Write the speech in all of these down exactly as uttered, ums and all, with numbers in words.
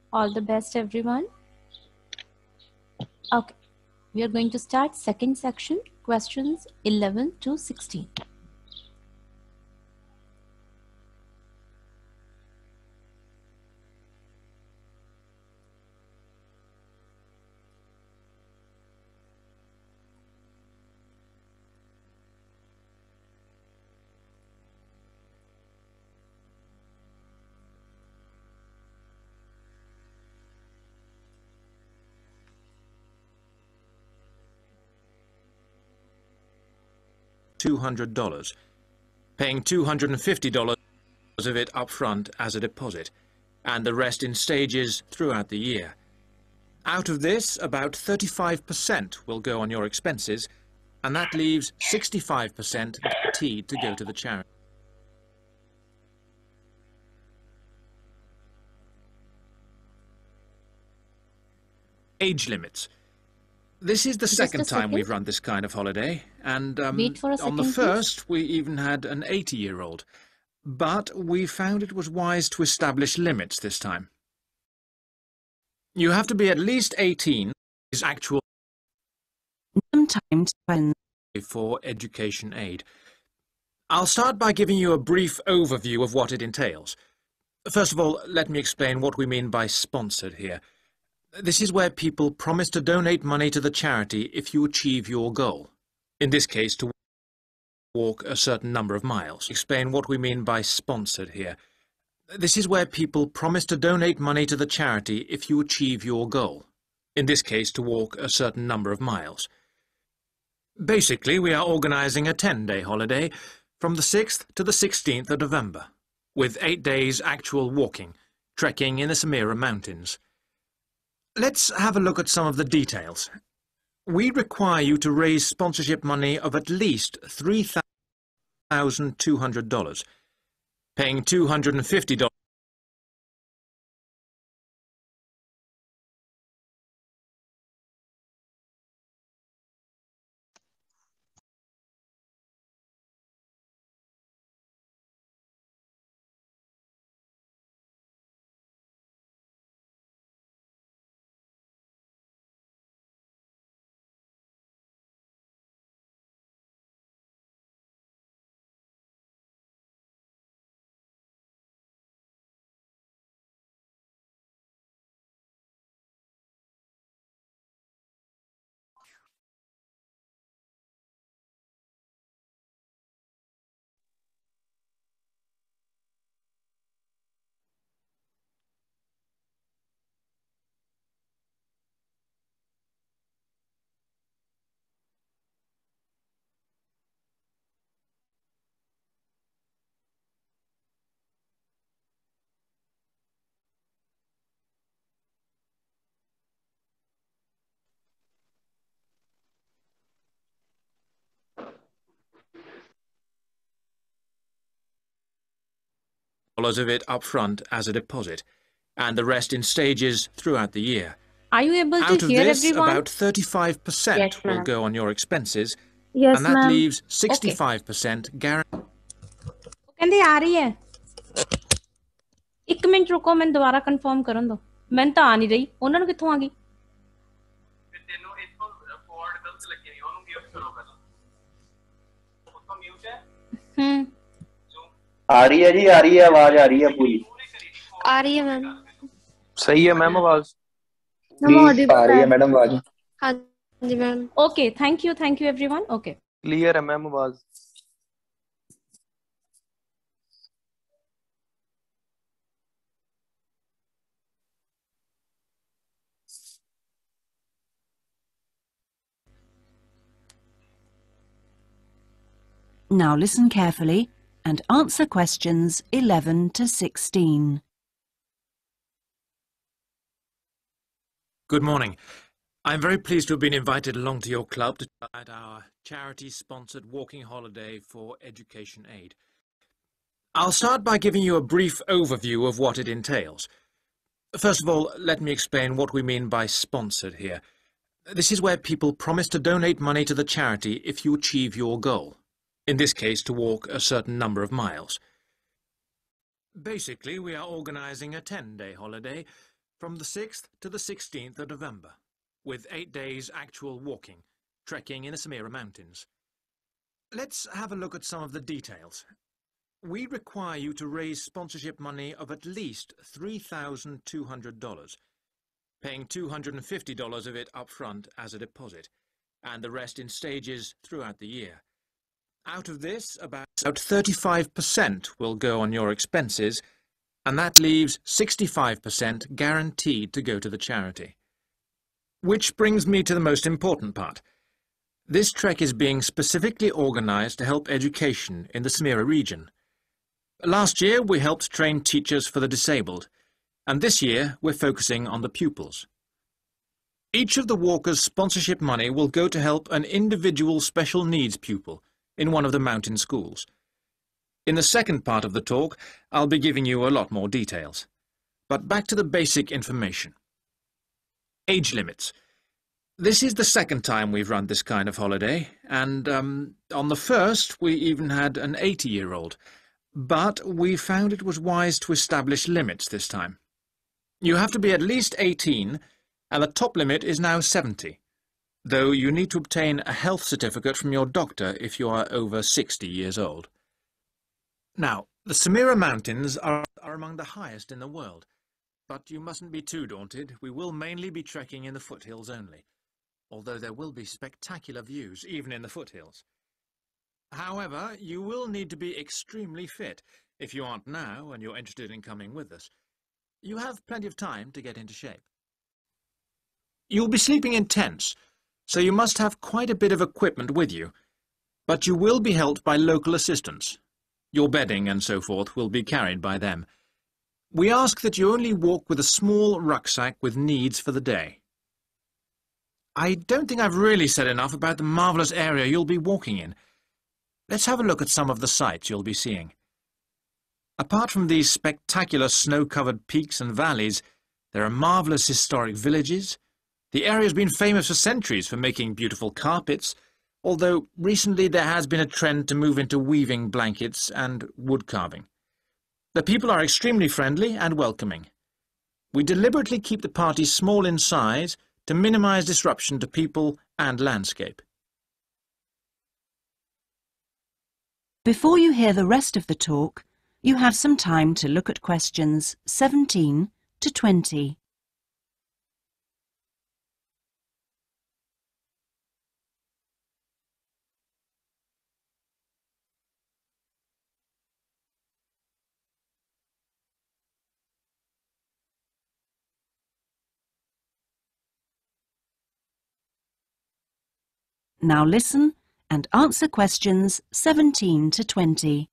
All the best, everyone. Okay, we are going to start second section, questions eleven to sixteen. two hundred dollars, paying two hundred fifty dollars of it up front as a deposit, and the rest in stages throughout the year. Out of this, about thirty-five percent will go on your expenses, and that leaves sixty-five percent guaranteed to go to the charity. Age limits. This is the Just second a time second. we've run this kind of holiday, and um, Wait for a on the second, please. first we even had an eighty-year-old. But we found it was wise to establish limits this time. You have to be at least eighteen is actual Time to spend. for education aid. I'll start by giving you a brief overview of what it entails. First of all, let me explain what we mean by sponsored here. This is where people promise to donate money to the charity if you achieve your goal. In this case, to walk a certain number of miles. Explain what we mean by sponsored here. This is where people promise to donate money to the charity if you achieve your goal. In this case, to walk a certain number of miles. Basically, we are organising a ten-day holiday from the sixth to the sixteenth of November, with eight days actual walking, trekking in the Samira Mountains. Let's have a look at some of the details. We require you to raise sponsorship money of at least three thousand two hundred dollars, paying two hundred fifty dollars. of it up front as a deposit, and the rest in stages throughout the year. Are you able to Out of hear this, everyone? about thirty-five percent Yes, will ma'am. go on your expenses, Yes, and that ma'am. leaves sixty-five percent guaranteed. ਕਹਿੰਦੇ ਆ ਰਹੀ ਹੈ ਇੱਕ minute ਰੁਕੋ ਮੈਨੂੰ ਦੁਬਾਰਾ confirm ਕਰਨ ਦਿਓ ਮੈਨੂੰ ਤਾਂ ਆ ਨਹੀਂ ਰਹੀ ਉਹਨਾਂ ਨੂੰ ਕਿੱਥੋਂ ਆ ਗਈ ਤੈਨੂੰ ਇੱਥੋਂ ਫੋਰਡ ਗਲਤ ਲੱਗੀ ਨਹੀਂ ਉਹਨੂੰ ਮਿਊਟ ਕਰੋ ਪਹਿਲਾਂ ਉੱਥੋਂ ਮਿਊਟ ਹੈ ਹੂੰ आ रही है जी आ रही है आवाज आ रही है पूरी आ रही है मैम ਸਹੀ ਹੈ ਮੈਮ ਆਵਾਜ਼ मैम प्लीज आ रही है ऑडिबल मैडम आवाज हाँ जी ma'am okay thank you thank you everyone okay clear ਹੈ ਮੈਮ ਆਵਾਜ਼ Now listen carefully and answer questions eleven to sixteen. Good morning. I'm very pleased to have been invited along to your club to at our charity-sponsored walking holiday for education aid. I'll start by giving you a brief overview of what it entails. First of all, let me explain what we mean by sponsored here. This is where people promise to donate money to the charity if you achieve your goal. In this case, to walk a certain number of miles. Basically, we are organising a ten-day holiday from the sixth to the sixteenth of November, with eight days actual walking, trekking in the Samira Mountains. Let's have a look at some of the details. We require you to raise sponsorship money of at least three thousand two hundred dollars, paying two hundred fifty dollars of it up front as a deposit, and the rest in stages throughout the year. Out of this, about thirty-five percent will go on your expenses, and that leaves sixty-five percent guaranteed to go to the charity. Which brings me to the most important part. This trek is being specifically organised to help education in the Samira region. Last year we helped train teachers for the disabled, and this year we're focusing on the pupils. Each of the walkers' sponsorship money will go to help an individual special needs pupil in one of the mountain schools. In the second part of the talk, I'll be giving you a lot more details. But back to the basic information. Age limits. This is the second time we've run this kind of holiday, and um, on the first we even had an eighty-year-old. But we found it was wise to establish limits this time. You have to be at least eighteen, and the top limit is now seventy, though you need to obtain a health certificate from your doctor if you are over sixty years old. Now, the Samira Mountains are, are among the highest in the world, but you mustn't be too daunted. We will mainly be trekking in the foothills only, although there will be spectacular views even in the foothills. However, you will need to be extremely fit if you aren't now and you're interested in coming with us. You have plenty of time to get into shape. You'll be sleeping in tents, so you must have quite a bit of equipment with you, but you will be helped by local assistants. Your bedding and so forth will be carried by them. We ask that you only walk with a small rucksack with needs for the day. I don't think I've really said enough about the marvellous area you'll be walking in. Let's have a look at some of the sights you'll be seeing. Apart from these spectacular snow-covered peaks and valleys, there are marvellous historic villages. The area has been famous for centuries for making beautiful carpets, although recently there has been a trend to move into weaving blankets and wood carving. The people are extremely friendly and welcoming. We deliberately keep the party small in size to minimise disruption to people and landscape. Before you hear the rest of the talk, you have some time to look at questions seventeen to twenty. Now listen and answer questions seventeen to twenty.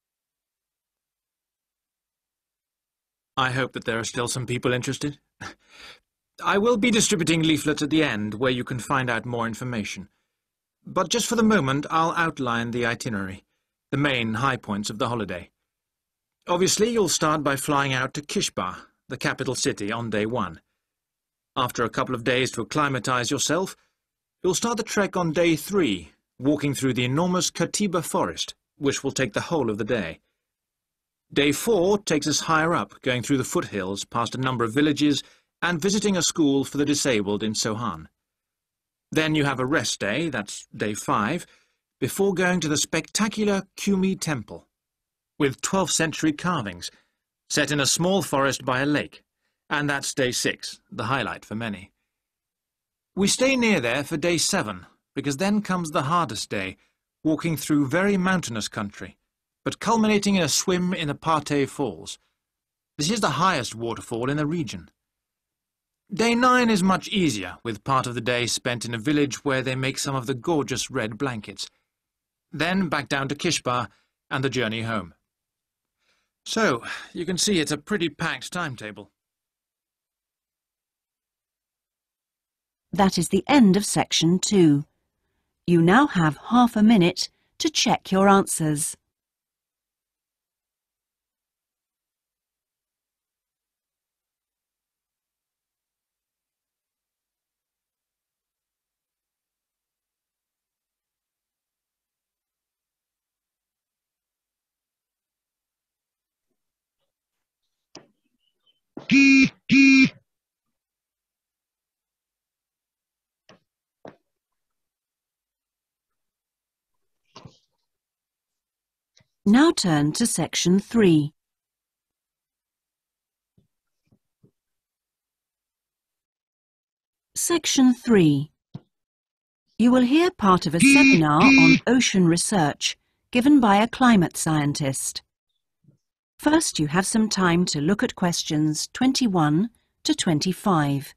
I hope that there are still some people interested. I will be distributing leaflets at the end where you can find out more information. But just for the moment, I'll outline the itinerary, the main high points of the holiday. Obviously, you'll start by flying out to Kishbar, the capital city, on day one. After a couple of days to acclimatise yourself, you'll start the trek on day three, walking through the enormous Katiba forest, which will take the whole of the day. Day four takes us higher up, going through the foothills, past a number of villages, and visiting a school for the disabled in Sohan. Then you have a rest day, that's day five, before going to the spectacular Kumi Temple, with twelfth century carvings, set in a small forest by a lake, and that's day six, the highlight for many. We stay near there for day seven, because then comes the hardest day, walking through very mountainous country, but culminating in a swim in the Pate Falls. This is the highest waterfall in the region. Day nine is much easier, with part of the day spent in a village where they make some of the gorgeous red blankets. Then back down to Kishbar and the journey home. So, you can see it's a pretty packed timetable. That is the end of section two. You now have half a minute to check your answers. Now turn to section three. Section three. You will hear part of a seminar on ocean research given by a climate scientist. First, you have some time to look at questions twenty-one to twenty-five.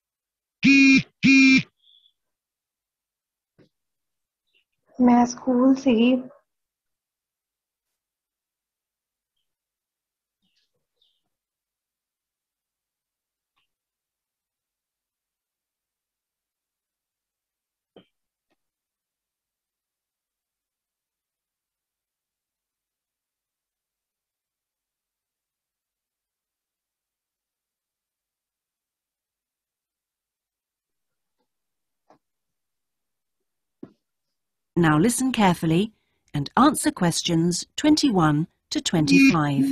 मैं school से ही Now listen carefully and answer questions twenty-one to twenty-five.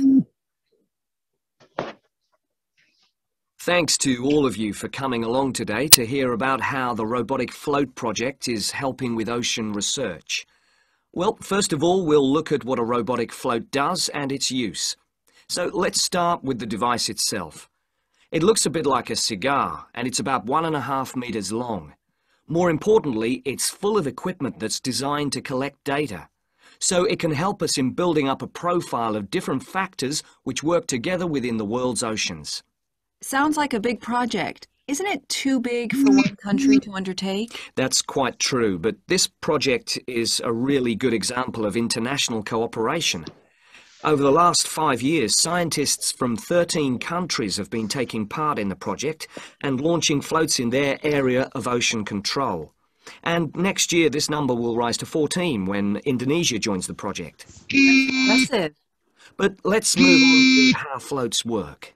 Thanks to all of you for coming along today to hear about how the Robotic Float project is helping with ocean research. Well, first of all, we'll look at what a robotic float does and its use. So let's start with the device itself. It looks a bit like a cigar, and it's about one and a half meters long. More importantly, it's full of equipment that's designed to collect data. So it can help us in building up a profile of different factors which work together within the world's oceans. Sounds like a big project. Isn't it too big for one country to undertake? That's quite true, but this project is a really good example of international cooperation. Over the last five years, scientists from thirteen countries have been taking part in the project and launching floats in their area of ocean control. And next year, this number will rise to fourteen when Indonesia joins the project. Impressive. But let's move on to how floats work.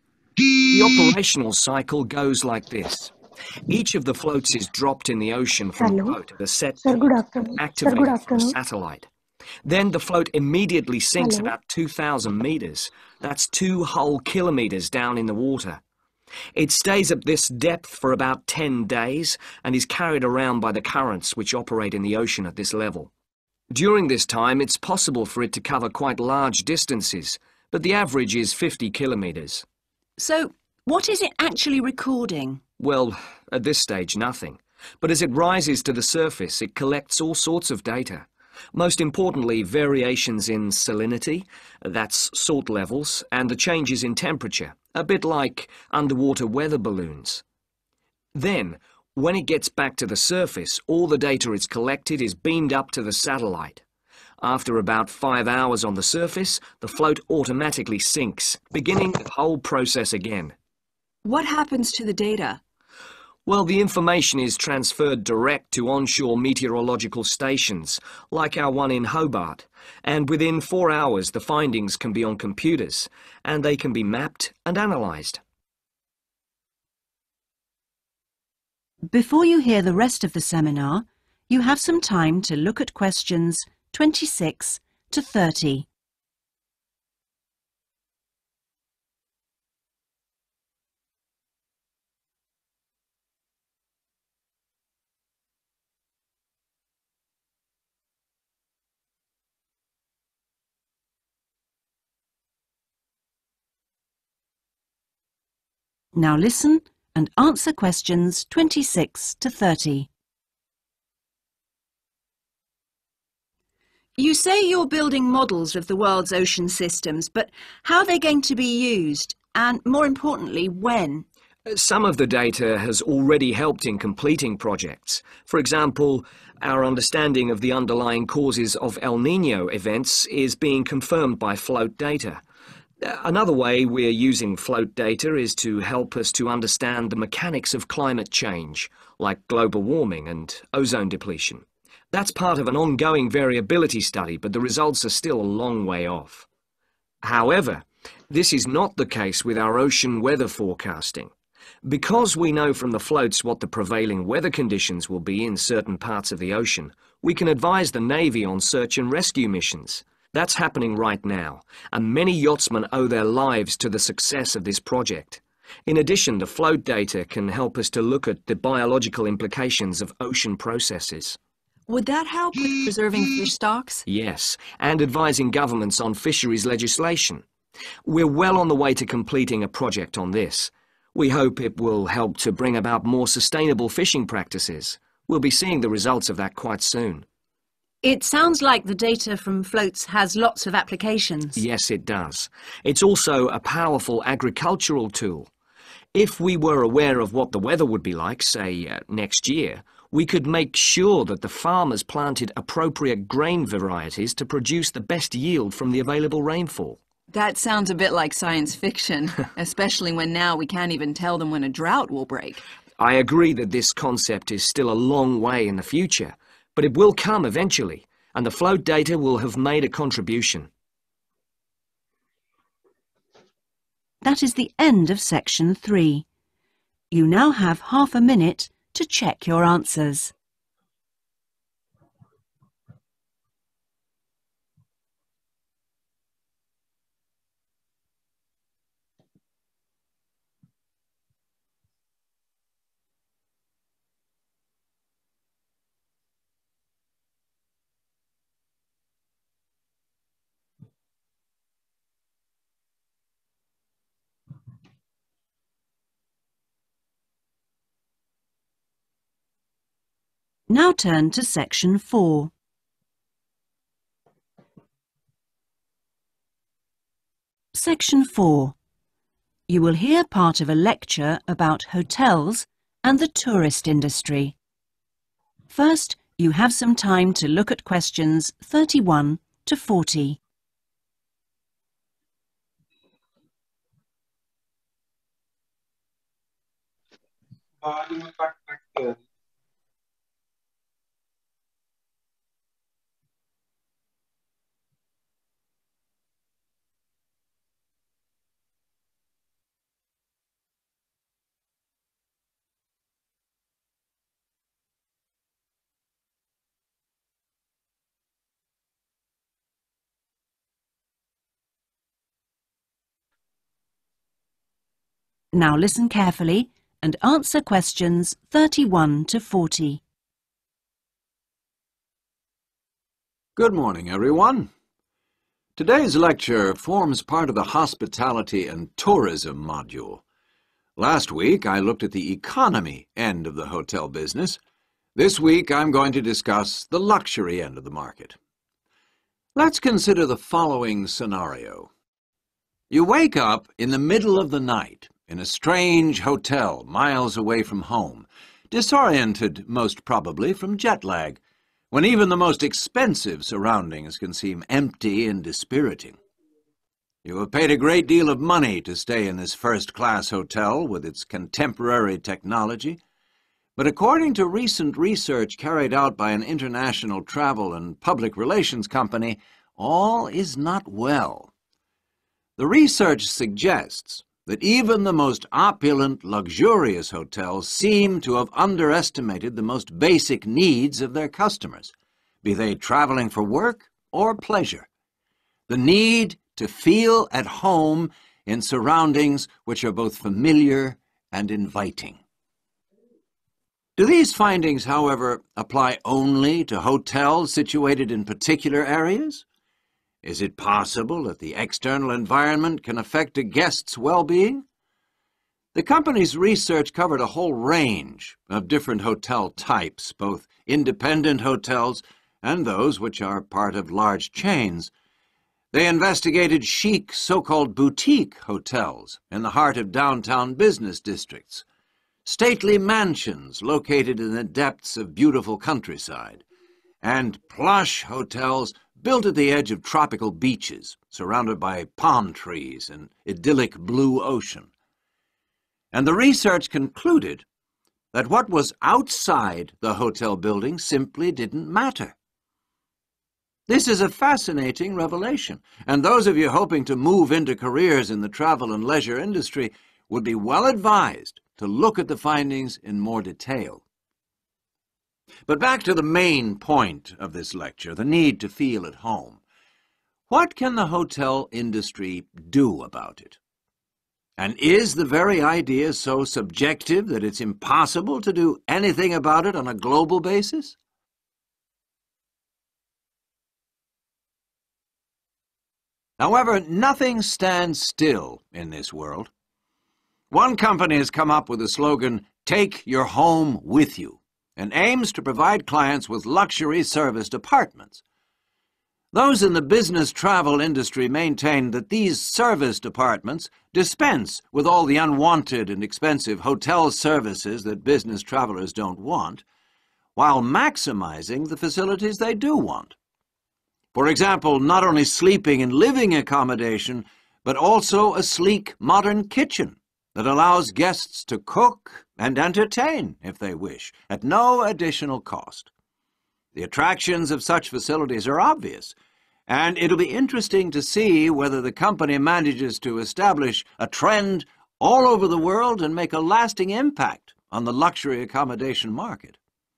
The operational cycle goes like this. Each of the floats is dropped in the ocean from a Hello. boat at a set Sir, point, good afternoon. Sir, activated good from a afternoon. satellite. Then the float immediately sinks Hello. about two thousand meters. That's two whole kilometers down in the water. It stays at this depth for about ten days and is carried around by the currents which operate in the ocean at this level. During this time, it's possible for it to cover quite large distances, but the average is fifty kilometers. So, what is it actually recording? Well, at this stage, nothing. But as it rises to the surface, it collects all sorts of data. Most importantly, variations in salinity, that's salt levels, and the changes in temperature, a bit like underwater weather balloons. Then, when it gets back to the surface, all the data it's collected is beamed up to the satellite. After about five hours on the surface, the float automatically sinks, beginning the whole process again. What happens to the data? Well, the information is transferred direct to onshore meteorological stations, like our one in Hobart, and within four hours the findings can be on computers, and they can be mapped and analysed. Before you hear the rest of the seminar, you have some time to look at questions twenty-six to thirty. Now listen and answer questions twenty-six to thirty. You say you're building models of the world's ocean systems, but how are they going to be used? And more importantly, when? Some of the data has already helped in completing projects. For example, our understanding of the underlying causes of El Niño events is being confirmed by float data. Another way we're using float data is to help us to understand the mechanics of climate change, like global warming and ozone depletion. That's part of an ongoing variability study, but the results are still a long way off. However, this is not the case with our ocean weather forecasting. Because we know from the floats what the prevailing weather conditions will be in certain parts of the ocean, we can advise the Navy on search and rescue missions. That's happening right now, and many yachtsmen owe their lives to the success of this project. In addition, the float data can help us to look at the biological implications of ocean processes. Would that help with preserving fish stocks? Yes, and advising governments on fisheries legislation. We're well on the way to completing a project on this. We hope it will help to bring about more sustainable fishing practices. We'll be seeing the results of that quite soon. It sounds like the data from floats has lots of applications. Yes, it does. It's also a powerful agricultural tool. If we were aware of what the weather would be like, say, uh, next year, we could make sure that the farmers planted appropriate grain varieties to produce the best yield from the available rainfall. That sounds a bit like science fiction, especially when now we can't even tell them when a drought will break. I agree that this concept is still a long way in the future, but it will come eventually, and the float data will have made a contribution. That is the end of section three. You now have half a minute to check your answers. Now turn to section four. Section four. You will hear part of a lecture about hotels and the tourist industry. First, you have some time to look at questions thirty-one to forty. Now listen carefully and answer questions thirty-one to forty. Good morning, everyone. Today's lecture forms part of the Hospitality and Tourism module. Last week, I looked at the economy end of the hotel business. This week, I'm going to discuss the luxury end of the market. Let's consider the following scenario. You wake up in the middle of the night in a strange hotel miles away from home, disoriented most probably from jet lag, when even the most expensive surroundings can seem empty and dispiriting. You have paid a great deal of money to stay in this first-class hotel with its contemporary technology, but according to recent research carried out by an international travel and public relations company, all is not well. The research suggests that even the most opulent, luxurious hotels seem to have underestimated the most basic needs of their customers, be they traveling for work or pleasure. The need to feel at home in surroundings which are both familiar and inviting. Do these findings, however, apply only to hotels situated in particular areas? Is it possible that the external environment can affect a guest's well-being? The company's research covered a whole range of different hotel types, both independent hotels and those which are part of large chains. They investigated chic, so-called boutique hotels in the heart of downtown business districts, stately mansions located in the depths of beautiful countryside, and plush hotels built at the edge of tropical beaches, surrounded by palm trees and idyllic blue ocean. And the research concluded that what was outside the hotel building simply didn't matter. This is a fascinating revelation, and those of you hoping to move into careers in the travel and leisure industry would be well advised to look at the findings in more detail. But back to the main point of this lecture, the need to feel at home. What can the hotel industry do about it? And is the very idea so subjective that it's impossible to do anything about it on a global basis? However, nothing stands still in this world. One company has come up with the slogan, "Take your home with you," and aims to provide clients with luxury serviced apartments. Those in the business travel industry maintain that these serviced apartments dispense with all the unwanted and expensive hotel services that business travelers don't want, while maximizing the facilities they do want. For example, not only sleeping and living accommodation, but also a sleek, modern kitchen that allows guests to cook and entertain, if they wish, at no additional cost. The attractions of such facilities are obvious, and it'll be interesting to see whether the company manages to establish a trend all over the world and make a lasting impact on the luxury accommodation market.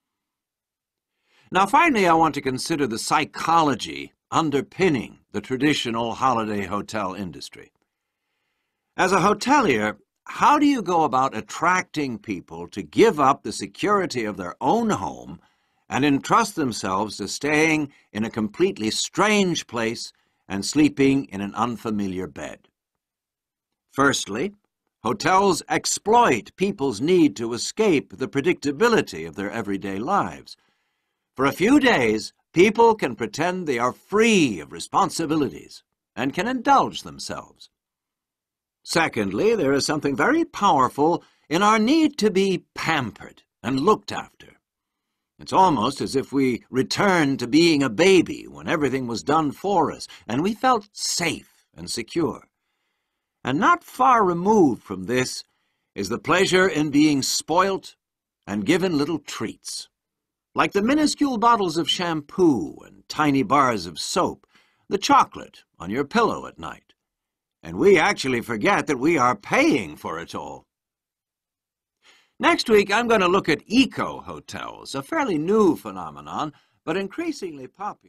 Now, finally, I want to consider the psychology underpinning the traditional holiday hotel industry. As a hotelier, how do you go about attracting people to give up the security of their own home and entrust themselves to staying in a completely strange place and sleeping in an unfamiliar bed? Firstly, hotels exploit people's need to escape the predictability of their everyday lives. For a few days, people can pretend they are free of responsibilities and can indulge themselves. Secondly, there is something very powerful in our need to be pampered and looked after. It's almost as if we returned to being a baby when everything was done for us and we felt safe and secure. And not far removed from this is the pleasure in being spoilt and given little treats, like the minuscule bottles of shampoo and tiny bars of soap, the chocolate on your pillow at night. And we actually forget that we are paying for it all. Next week, I'm going to look at eco-hotels, a fairly new phenomenon, but increasingly popular.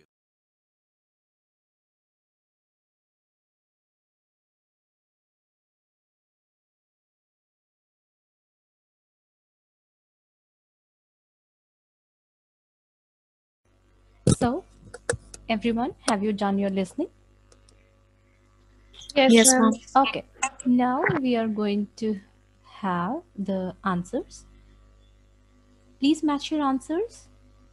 So, everyone, have you done your listening? Yes, Yes, ma'am. ma'am. Okay. Now we are going to have the answers. Please match your answers.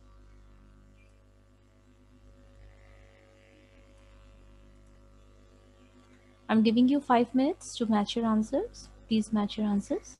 I'm giving you five minutes to match your answers. Please match your answers.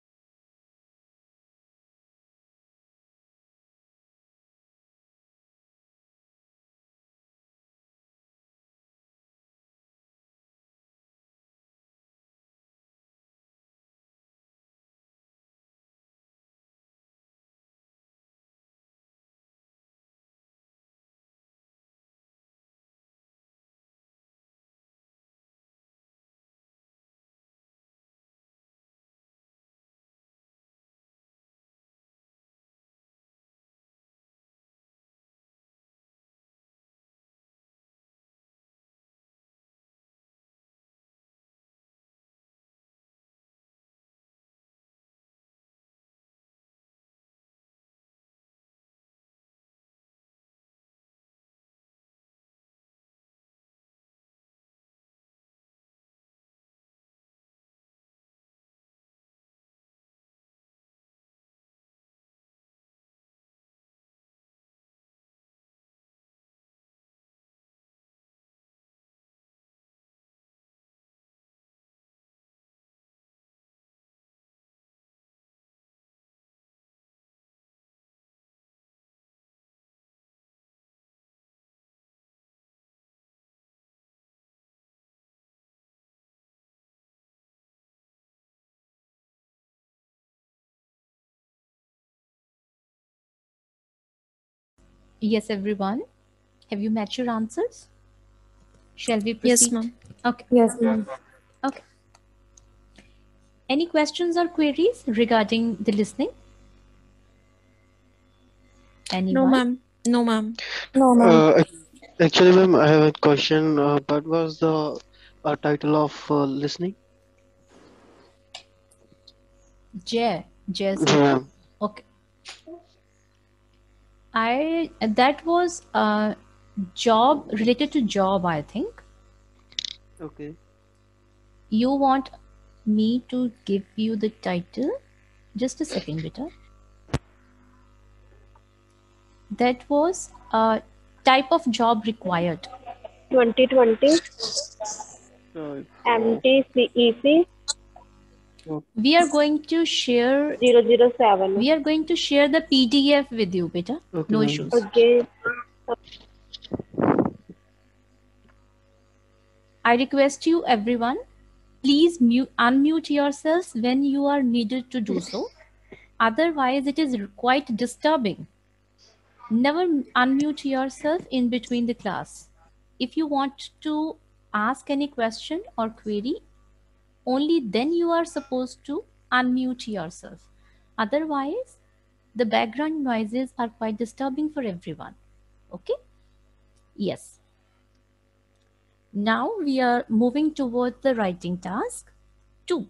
Yes, everyone. Have you matched your answers? Shall we proceed? Yes, ma'am. Okay. Yes, ma'am. Okay. Any questions or queries regarding the listening? Anyone? No, ma'am. No, ma'am. No, ma'am. Uh, ac- actually, ma'am, I have a question. Uh, what was the uh, title of uh, listening? Jay. Jay. Yeah, ma'am. Okay. I that was a job related to job, I think. Okay. You want me to give you the title? Just a second, beta. That was a type of job required. twenty twenty Uh, M T C E C We are going to share. zero zero seven. We are going to share the P D F with you, beta. okay, No ma'am. issues. Okay. I request you, everyone, please mute, unmute yourselves when you are needed to do so. Otherwise, it is quite disturbing. Never unmute yourself in between the class. If you want to ask any question or query, only then you are supposed to unmute yourself. Otherwise, the background noises are quite disturbing for everyone. Okay? Yes. Now we are moving towards the writing task two.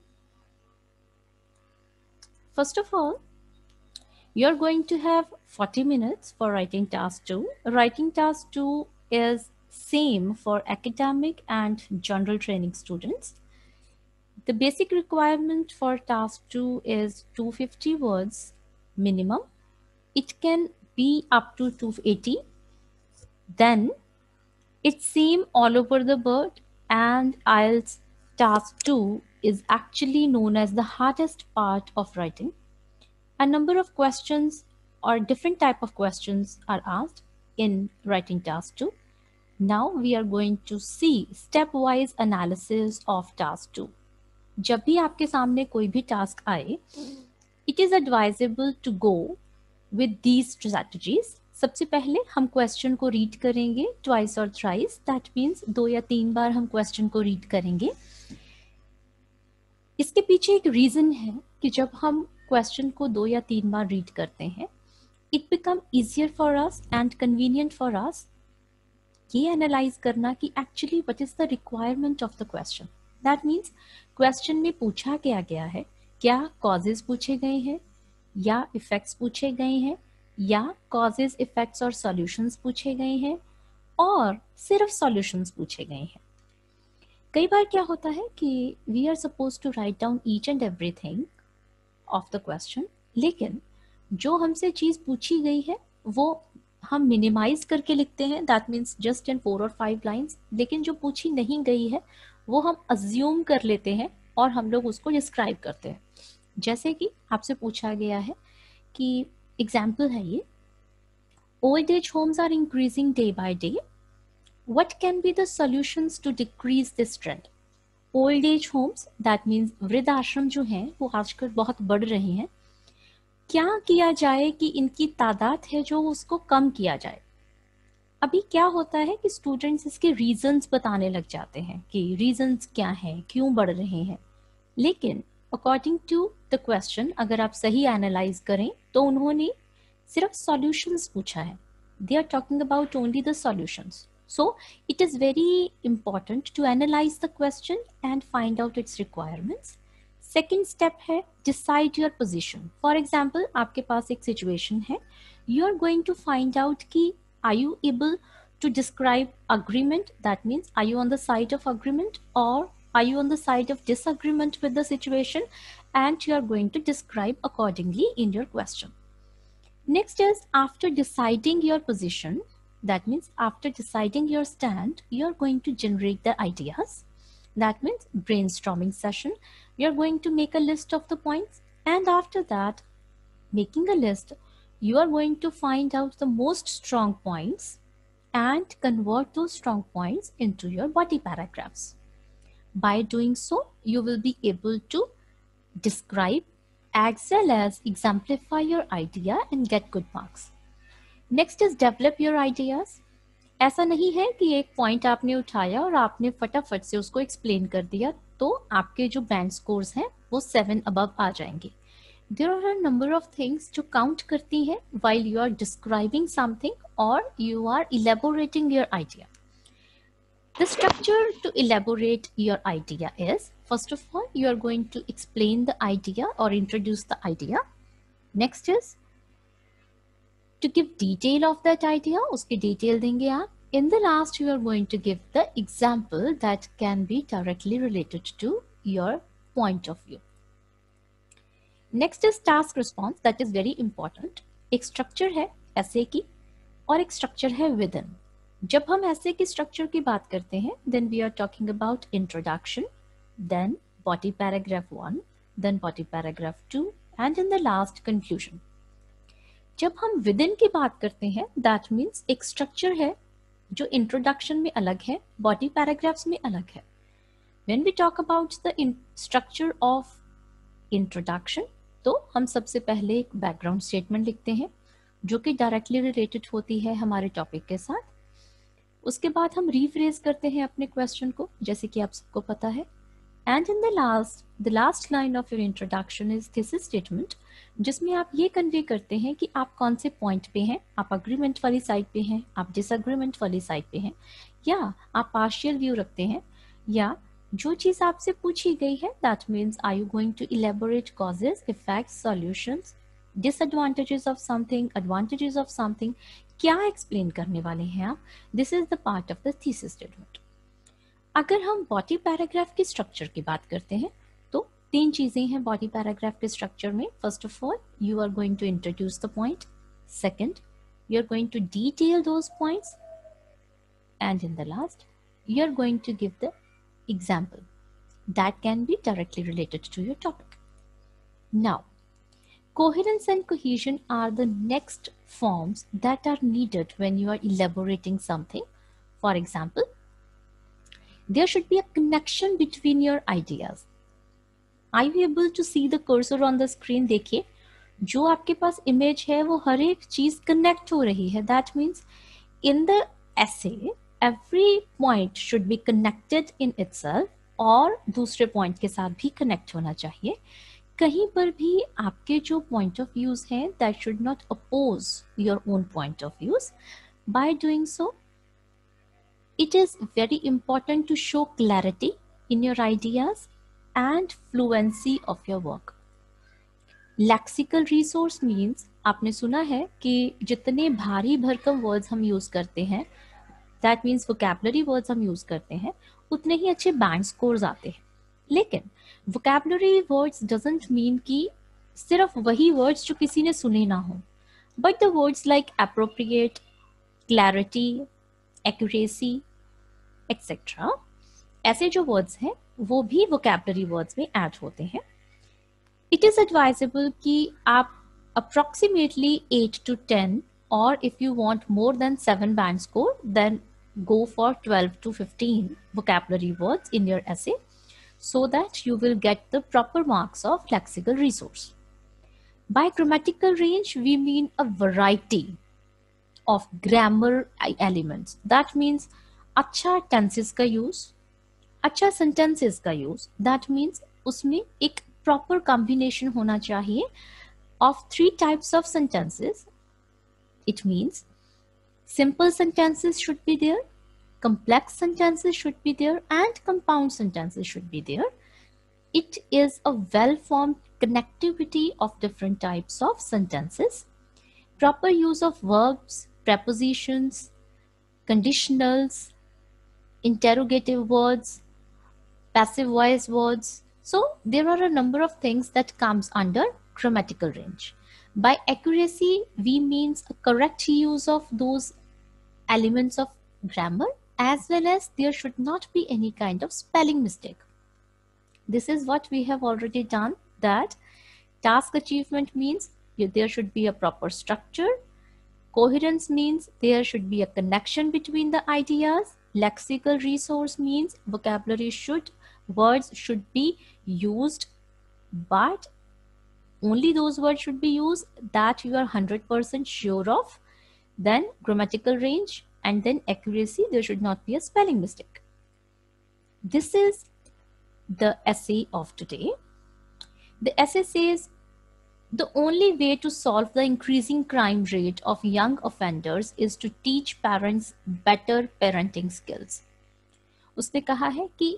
First of all, you're going to have forty minutes for writing task two. Writing task two is same for academic and general training students. The basic requirement for task two is two hundred fifty words minimum. It can be up to two hundred eighty. Then it's same all over the board, and I E L T S task two is actually known as the hardest part of writing. A number of questions or different type of questions are asked in writing task two. Now we are going to see stepwise analysis of task two. जब भी आपके सामने कोई भी task आए, it is advisable to go with these strategies. सबसे पहले हम क्वेश्चन को रीड करेंगे twice और thrice. That means दो या तीन बार हम क्वेश्चन को रीड करेंगे. इसके पीछे एक रीजन है कि जब हम क्वेश्चन को दो या तीन बार रीड करते हैं, it become easier for us and convenient for us ये एनालाइज करना कि actually what is the requirement of the question. That means question में पूछा क्या गया है, क्या कॉजेज पूछे गए हैं या इफेक्ट्स पूछे गए हैं या कॉजेज इफेक्ट्स और सॉल्यूशंस पूछे गए हैं और सिर्फ सॉल्यूशंस पूछे गए हैं. कई बार क्या होता है कि we are suppose to write down each and everything of the question, लेकिन जो हमसे चीज पूछी गई है वो हम मिनिमाइज करके लिखते हैं. That means just in four और फाइव लाइंस. लेकिन जो पूछी नहीं गई है वो हम अज्यूम कर लेते हैं और हम लोग उसको डिस्क्राइब करते हैं. जैसे कि आपसे पूछा गया है कि एग्जाम्पल है ये, old age homes are increasing day by day, what can be the solutions to decrease this trend. Old age homes that means वृद्ध आश्रम जो हैं वो आजकल बहुत बढ़ रहे हैं. क्या किया जाए कि इनकी तादाद है जो उसको कम किया जाए. अभी क्या होता है कि स्टूडेंट्स इसके रीजंस बताने लग जाते हैं कि रीजंस क्या हैं, क्यों बढ़ रहे हैं. लेकिन अकॉर्डिंग टू द क्वेश्चन अगर आप सही एनालाइज करें तो उन्होंने सिर्फ सॉल्यूशंस पूछा है. They are talking about only the solutions. So it is very important to analyse the question and find out its requirements. Second step है decide your position. For example आपके पास एक सिचुएशन है, you are going to find out कि are you able to describe agreement. That means are you on the side of agreement or are you on the side of disagreement with the situation, and you are going to describe accordingly in your question. Next is after deciding your position, that means after deciding your stand, you are going to generate the ideas. That means brainstorming session. You are going to make a list of the points, and after that making a list, you are going to find out the most strong points and convert those strong points into your body paragraphs. By doing so, you will be able to describe as well as exemplify your idea and get good marks. Next is develop your ideas. ऐसा नहीं है कि एक point आपने उठाया और आपने फटाफट से उसको एक्सप्लेन कर दिया तो आपके जो बैंड स्कोर्स हैं वो सेवन अबव आ जाएंगे. There are a number of things जो count करती है while you are describing something or you are elaborating your idea. The structure to elaborate your idea is, first of all, you are going to explain the idea or introduce the idea. Next is to give detail of that idea, उसके detail देंगे आप. In the last, you are going to give the example that can be directly related to your point of view. Next is task response, that is very important. एक structure है ऐसे की और एक structure है within. जब हम ऐसे की स्ट्रक्चर की बात करते हैं, then we are talking about introduction, then body paragraph one, then body paragraph two, and in the last conclusion. जब हम विदिन की बात करते हैं, that means एक स्ट्रक्चर है जो इंट्रोडक्शन में अलग है, बॉडी पैराग्राफ्स में अलग है. When we talk about the structure of introduction, तो हम सबसे पहले एक बैकग्राउंड स्टेटमेंट लिखते हैं जो कि डायरेक्टली रिलेटेड होती है हमारे टॉपिक के साथ. उसके बाद हम रीफ्रेज करते हैं अपने क्वेश्चन को, जैसे कि आप सबको पता है. And in the last the last line of your introduction is thesis statement, जिसमें आप ये कन्वे करते हैं कि आप कौन से पॉइंट पे हैं, आप अग्रीमेंट वाली साइड पे हैं, आप डिसअग्रीमेंट वाली साइड पे हैं, या आप पार्शियल व्यू रखते हैं, या जो चीज़ आपसे पूछी गई है, that means are you going to elaborate causes, effects, solutions, disadvantages of something, advantages of something, क्या एक्सप्लेन करने वाले हैं आप. This is the part of the thesis statement. अगर हम बॉडी पैराग्राफ की स्ट्रक्चर की बात करते हैं तो तीन चीजें हैं बॉडी पैराग्राफ के स्ट्रक्चर में. First of all, you are going to introduce the point. Second, you are going to detail those points, and in the last you are going to give the example that can be directly related to your topic. Now, coherence and cohesion are the next forms that are needed when you are elaborating something. For example, there should be a connection between your ideas. Are you able to see the cursor on the screen? देखिए, जो आपके पास image है वो हर एक चीज connect हो रही है. That means in the essay every point should be connected in itself, और दूसरे पॉइंट के साथ भी कनेक्ट होना चाहिए. कहीं पर भी आपके जो पॉइंट ऑफ व्यूज हैं that should not oppose your own point of views. By doing so, it is very important to show clarity in your ideas and fluency of your work. Lexical resource means, आपने सुना है कि जितने भारी भरकम words हम use करते हैं, दैट मीन्स वोकैबुलरी वर्ड्स हम यूज करते हैं, उतने ही अच्छे बैंड स्कोर्स आते हैं. लेकिन वोकैबुलरी वर्ड्स डजंट मीन कि सिर्फ वही वर्ड्स जो किसी ने सुने ना हो, but the words like appropriate, clarity, accuracy etcetera, ऐसे जो वर्ड्स हैं वो भी वोकैबुलरी वर्ड्स में ऐड होते हैं. इट इज एडवाइजेबल कि आप approximately eight to ten, or if you want more than seven band score, then go for twelve to fifteen vocabulary words in your essay, so that you will get the proper marks of lexical resource. By grammatical range, we mean a variety of grammar elements. That means अच्छा tenses का use, अच्छा sentences का use. That means उसमें एक proper combination होना चाहिए of three types of sentences. It means simple sentences should be there, complex sentences should be there, and compound sentences should be there. It is a well-formed connectivity of different types of sentences. Proper use of verbs, prepositions, conditionals, interrogative words, passive voice words. So there are a number of things that comes under grammatical range. By accuracy, we means a correct use of those elements of grammar, as well as there should not be any kind of spelling mistake. This is what we have already done, that task achievement means there should be a proper structure. Coherence means there should be a connection between the ideas. Lexical resource means vocabulary should, words should be used, but only those words should be used that you are one hundred percent sure of. Then grammatical range, and then accuracy, there should not be a spelling mistake. This is the essay of today. The essay says, the only way to solve the increasing crime rate of young offenders is to teach parents better parenting skills. उसने कहा है कि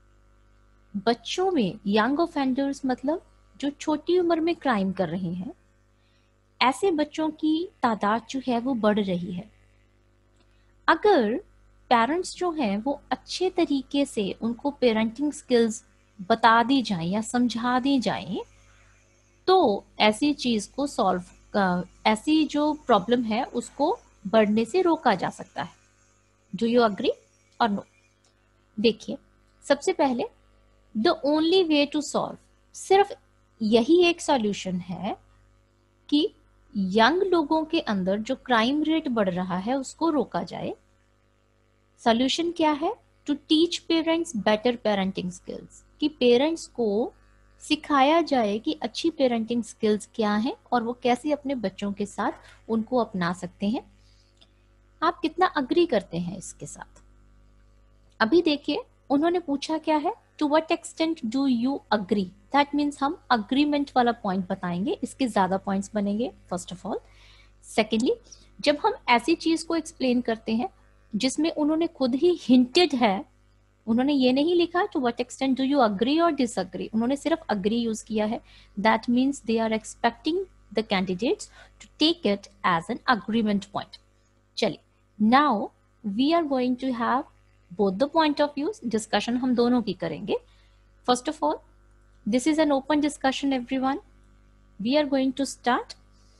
बच्चों में young offenders मतलब जो छोटी उम्र में क्राइम कर रहे हैं, ऐसे बच्चों की तादाद जो है वो बढ़ रही है. अगर पेरेंट्स जो हैं वो अच्छे तरीके से उनको पेरेंटिंग स्किल्स बता दी जाए या समझा दी जाए तो ऐसी चीज को सॉल्व ऐसी जो प्रॉब्लम है उसको बढ़ने से रोका जा सकता है. डू यू अग्री और नो? देखिए, सबसे पहले the only way to solve, सिर्फ यही एक सॉल्यूशन है कि यंग लोगों के अंदर जो क्राइम रेट बढ़ रहा है उसको रोका जाए. सॉल्यूशन क्या है? To teach parents better parenting skills, कि पेरेंट्स को सिखाया जाए कि अच्छी पेरेंटिंग स्किल्स क्या हैं और वो कैसे अपने बच्चों के साथ उनको अपना सकते हैं. आप कितना अग्री करते हैं इसके साथ? अभी देखिए, उन्होंने पूछा क्या है, to what extent do you agree. That means हम अग्रीमेंट वाला पॉइंट बताएंगे, इसके ज्यादा पॉइंट्स बनेंगे फर्स्ट ऑफ ऑल. सेकेंडली, जब हम ऐसी चीज को एक्सप्लेन करते हैं जिसमें उन्होंने खुद ही हिंटेड है, उन्होंने ये नहीं लिखा to what extent do you agree और डिसअग्री, उन्होंने सिर्फ अग्री यूज किया है. That means they are expecting the candidates to take it as an agreement point. चलिए, now we are going to have both the point of views. Discussion हम दोनों की करेंगे. First of all, this is an open discussion everyone. We are going to start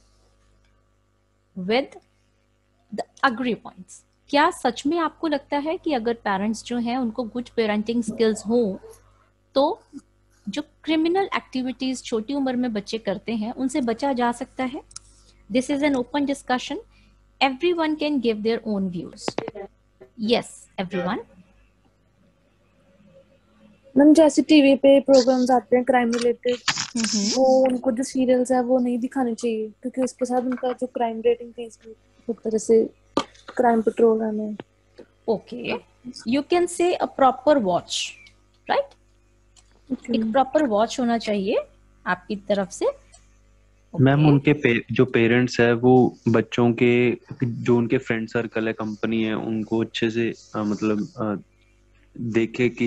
with the agree points. क्या सच में आपको लगता है कि अगर पेरेंट्स जो हैं उनको गुड पेरेंटिंग स्किल्स हो तो जो क्रिमिनल एक्टिविटीज छोटी उम्र में बच्चे करते हैं उनसे बचा जा सकता है? This is an open discussion. Everyone can give their own views. Yes everyone. Ma'am, जैसे टीवी पे प्रोग्राम्स आते हैं क्राइम रिलेटेड, वो उनको जो सीरियल्स है वो नहीं दिखाने चाहिए क्योंकि उसके साथ उनका जो क्राइम रेट इंक्रीज एक तरह से क्राइम पेट्रोल है. Okay, you can say a proper watch, right? एक प्रॉपर वॉच होना चाहिए आपकी तरफ से. Ma'am okay. उनके पे, जो पेरेंट्स है वो बच्चों के जो उनके फ्रेंड सर्कल है, कंपनी है, उनको अच्छे से आ, मतलब आ, देखे कि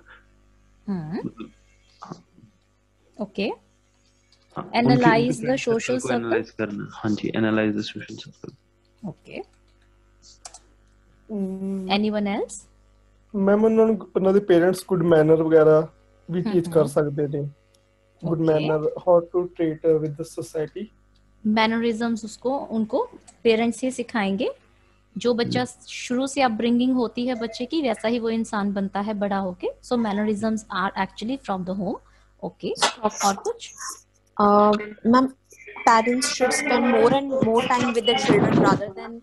okay, analyse the social circle. Analyse करना. हाँ जी, analyse the social circle. Okay, anyone else? Ma'am, उन्होंने ਉਹਨਾਂ ਦੇ ਪੇਰੈਂਟਸ ਗੁੱਡ ਮੈਨਰ ਵਗੈਰਾ ਵੀ ਟੀਚ ਕਰ ਸਕਦੇ ਨੇ. Good manner, how to treat with the society. Mannerisms उसको उनको पेरेंट्स ही सिखाएंगे. जो बच्चा शुरू से अपब्रिंगिंग होती है बच्चे की, वैसा ही वो इंसान बनता है बड़ा होके. So mannerisms are actually from the home. Okay, और कुछ? Ma'am, parents should spend more and more time with the children rather than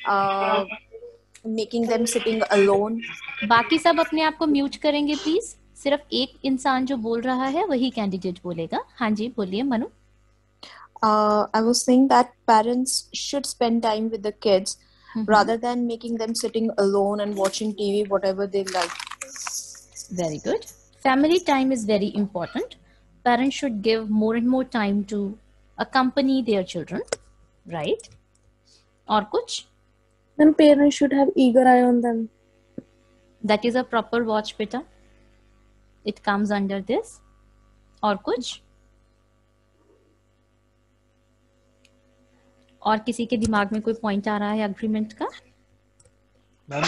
making them sitting alone. बाकी सब अपने आप को म्यूट करेंगे प्लीज. सिर्फ एक इंसान जो बोल रहा है वही कैंडिडेट बोलेगा. हाँ जी, बोलिए Manu. I was saying that parents should spend time with the kids rather than making them sitting alone and watching T V whatever they like. Very good. Family time is very important. Parents should give more and more time to accompany their children, right? और कुछ? Then parents should have eager eye on them. That is a proper watch, beta. It comes under this. और कुछ? और किसी के दिमाग में कोई पॉइंट आ रहा है अग्रीमेंट का? मैम,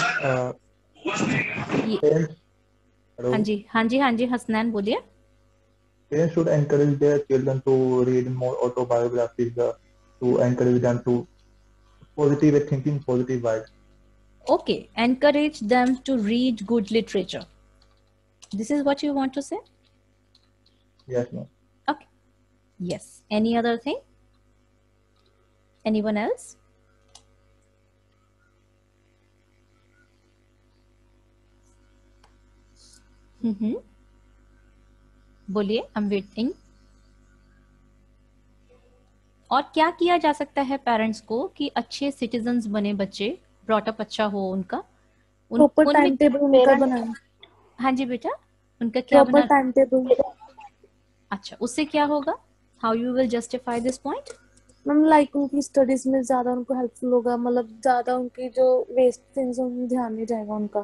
हाँ जी हाँ जी हाँ जी हसनैन बोलिए. Parents should encourage their children to read more autobiographies, uh, to encourage them to positive thinking, positive vibes. Okay, encourage them to read good literature. This is what you want to say? Yes, ma'am. Okay. Yes. Any other thing? Anyone else? हम्म बोलिए, आई am waiting. और क्या किया जा सकता है parents को कि अच्छे सिटीजन्स बने बच्चे, ब्रॉट अप अच्छा हो उनका. प्रॉपर टाइम टेबल उनका बनाना. हाँ जी बेटा, उनका क्या प्रॉपर टाइम टेबल. अच्छा, उससे क्या होगा? How you will justify this point? Ma'am, like उनकी स्टडीज में ज्यादा उनको हेल्पफुल होगा, मतलब ज्यादा उनकी जो वेस्ट थिंग्स उनमें ध्यान नहीं जाएगा उनका.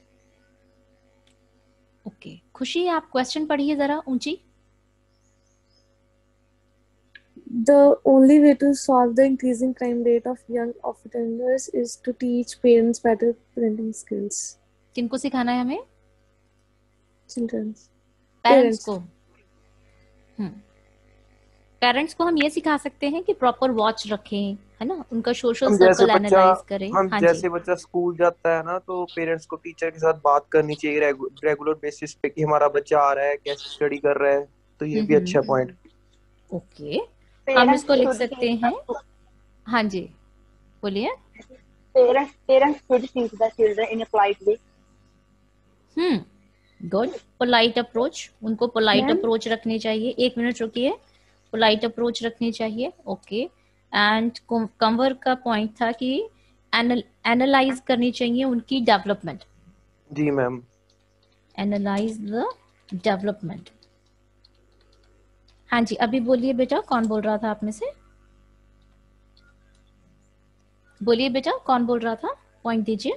Okay okay. खुशी, आप क्वेश्चन पढ़िए जरा ऊंची. The only way to solve the increasing crime rate of young offenders is to teach parents better parenting skills. किनको सिखाना है हमें? Children. पेरेंट्स को. हम्म पेरेंट्स को हम ये सिखा सकते हैं कि प्रॉपर वॉच रखें, है ना, उनका सोशल सर्कल एनालाइज करें. हम हाँ जैसे जी. बच्चा स्कूल जाता है ना, तो पेरेंट्स को टीचर के साथ बात करनी चाहिए रेगु, रेगुलर बेसिस पे कि हमारा बच्चा आ रहा है, कैसे स्टडी कर रहा है. तो ये भी अच्छा पॉइंट. ओके, हम इसको लिख सकते हैं. हाँ जी, बोलिए. Parents parents should teach the children in a polite way. Hmm good. Polite approach, उनको पोलाइट अप्रोच रखनी चाहिए. एक मिनट रुकिए. पोलाइट अप्रोच रखनी चाहिए. ओके. एंड कंवर का पॉइंट था कि एनालाइज करनी चाहिए उनकी डेवलपमेंट. जी मैम. Analyse the development. हाँ जी, अभी बोलिए बेटा, कौन बोल रहा था आप में से? बोलिए बेटा, कौन बोल रहा था? पॉइंट दीजिए.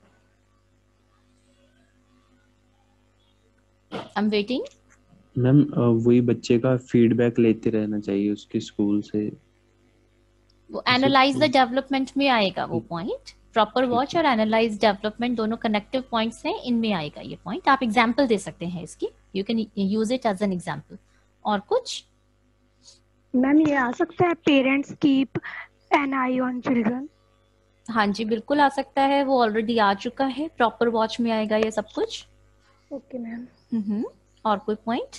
आई एम वेटिंग. मैम वही बच्चे का फीडबैक लेते रहना चाहिए उसके स्कूल से. वो एनालाइज द डेवलपमेंट में आएगा वो पॉइंट. प्रॉपर वॉच और एनालाइज डेवलपमेंट दोनों कनेक्टिव पॉइंट्स हैं, इनमें आएगा ये पॉइंट. आप एग्जांपल दे सकते हैं इसकी. You can use it as an example. और कुछ मैम ये आ सकता है, parents keep an eye on children. हाँ जी, बिल्कुल आ सकता है. वो ऑलरेडी आ चुका है. प्रॉपर वॉच में आएगा ये सब कुछ. Okay ma'am. हम्म और कोई point?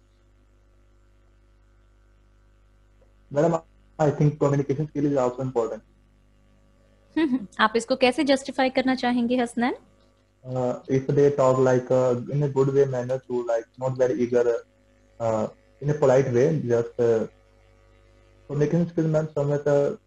Madam I think communication skill is also important. Hmm आप इसको कैसे जस्टिफाई करना चाहेंगे Hasnain? If they talk like in a good way manner to like not very eager in a polite way, just communication skill ma'am somewhere.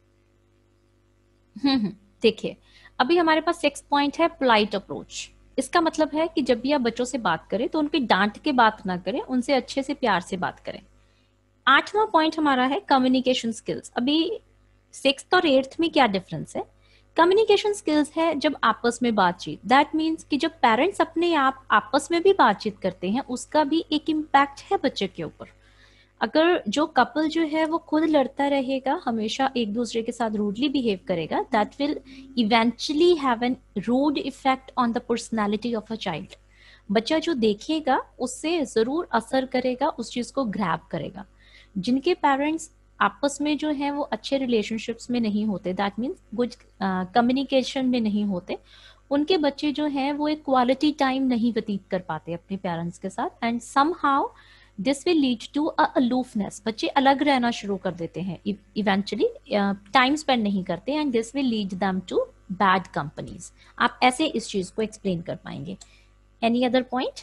Hmm देखिए, अभी हमारे पास six point है पोलाइट अप्रोच. इसका मतलब है कि जब भी आप बच्चों से बात करें तो उनकी डांट के बात ना करें, उनसे अच्छे से प्यार से बात करें. आठवां पॉइंट हमारा है कम्युनिकेशन स्किल्स. अभी सिक्स्थ और एट्थ में क्या डिफरेंस है? कम्युनिकेशन स्किल्स है जब आपस में बातचीत. दैट मीन्स कि जब पेरेंट्स अपने आप आपस में भी बातचीत करते हैं, उसका भी एक इम्पैक्ट है बच्चे के ऊपर. अगर जो कपल जो है वो खुद लड़ता रहेगा, हमेशा एक दूसरे के साथ रूडली बिहेव करेगा, that will eventually have an rude effect on the personality of a child. बच्चा जो देखेगा उससे जरूर असर करेगा, उस चीज को ग्रैब करेगा. जिनके पेरेंट्स आपस में जो है वो अच्छे रिलेशनशिप्स में नहीं होते, दैट मीन्स गुड कम्युनिकेशन में नहीं होते, उनके बच्चे जो हैं वो एक क्वालिटी टाइम नहीं व्यतीत कर पाते अपने पेरेंट्स के साथ. And somehow this will lead to a aloofness. बच्चे अलग रहना शुरू कर देते हैं, इवेंचुअली टाइम स्पेंड नहीं करते, and this will lead them to bad companies. आप ऐसे इस चीज को एक्सप्लेन कर पाएंगे. Any other point?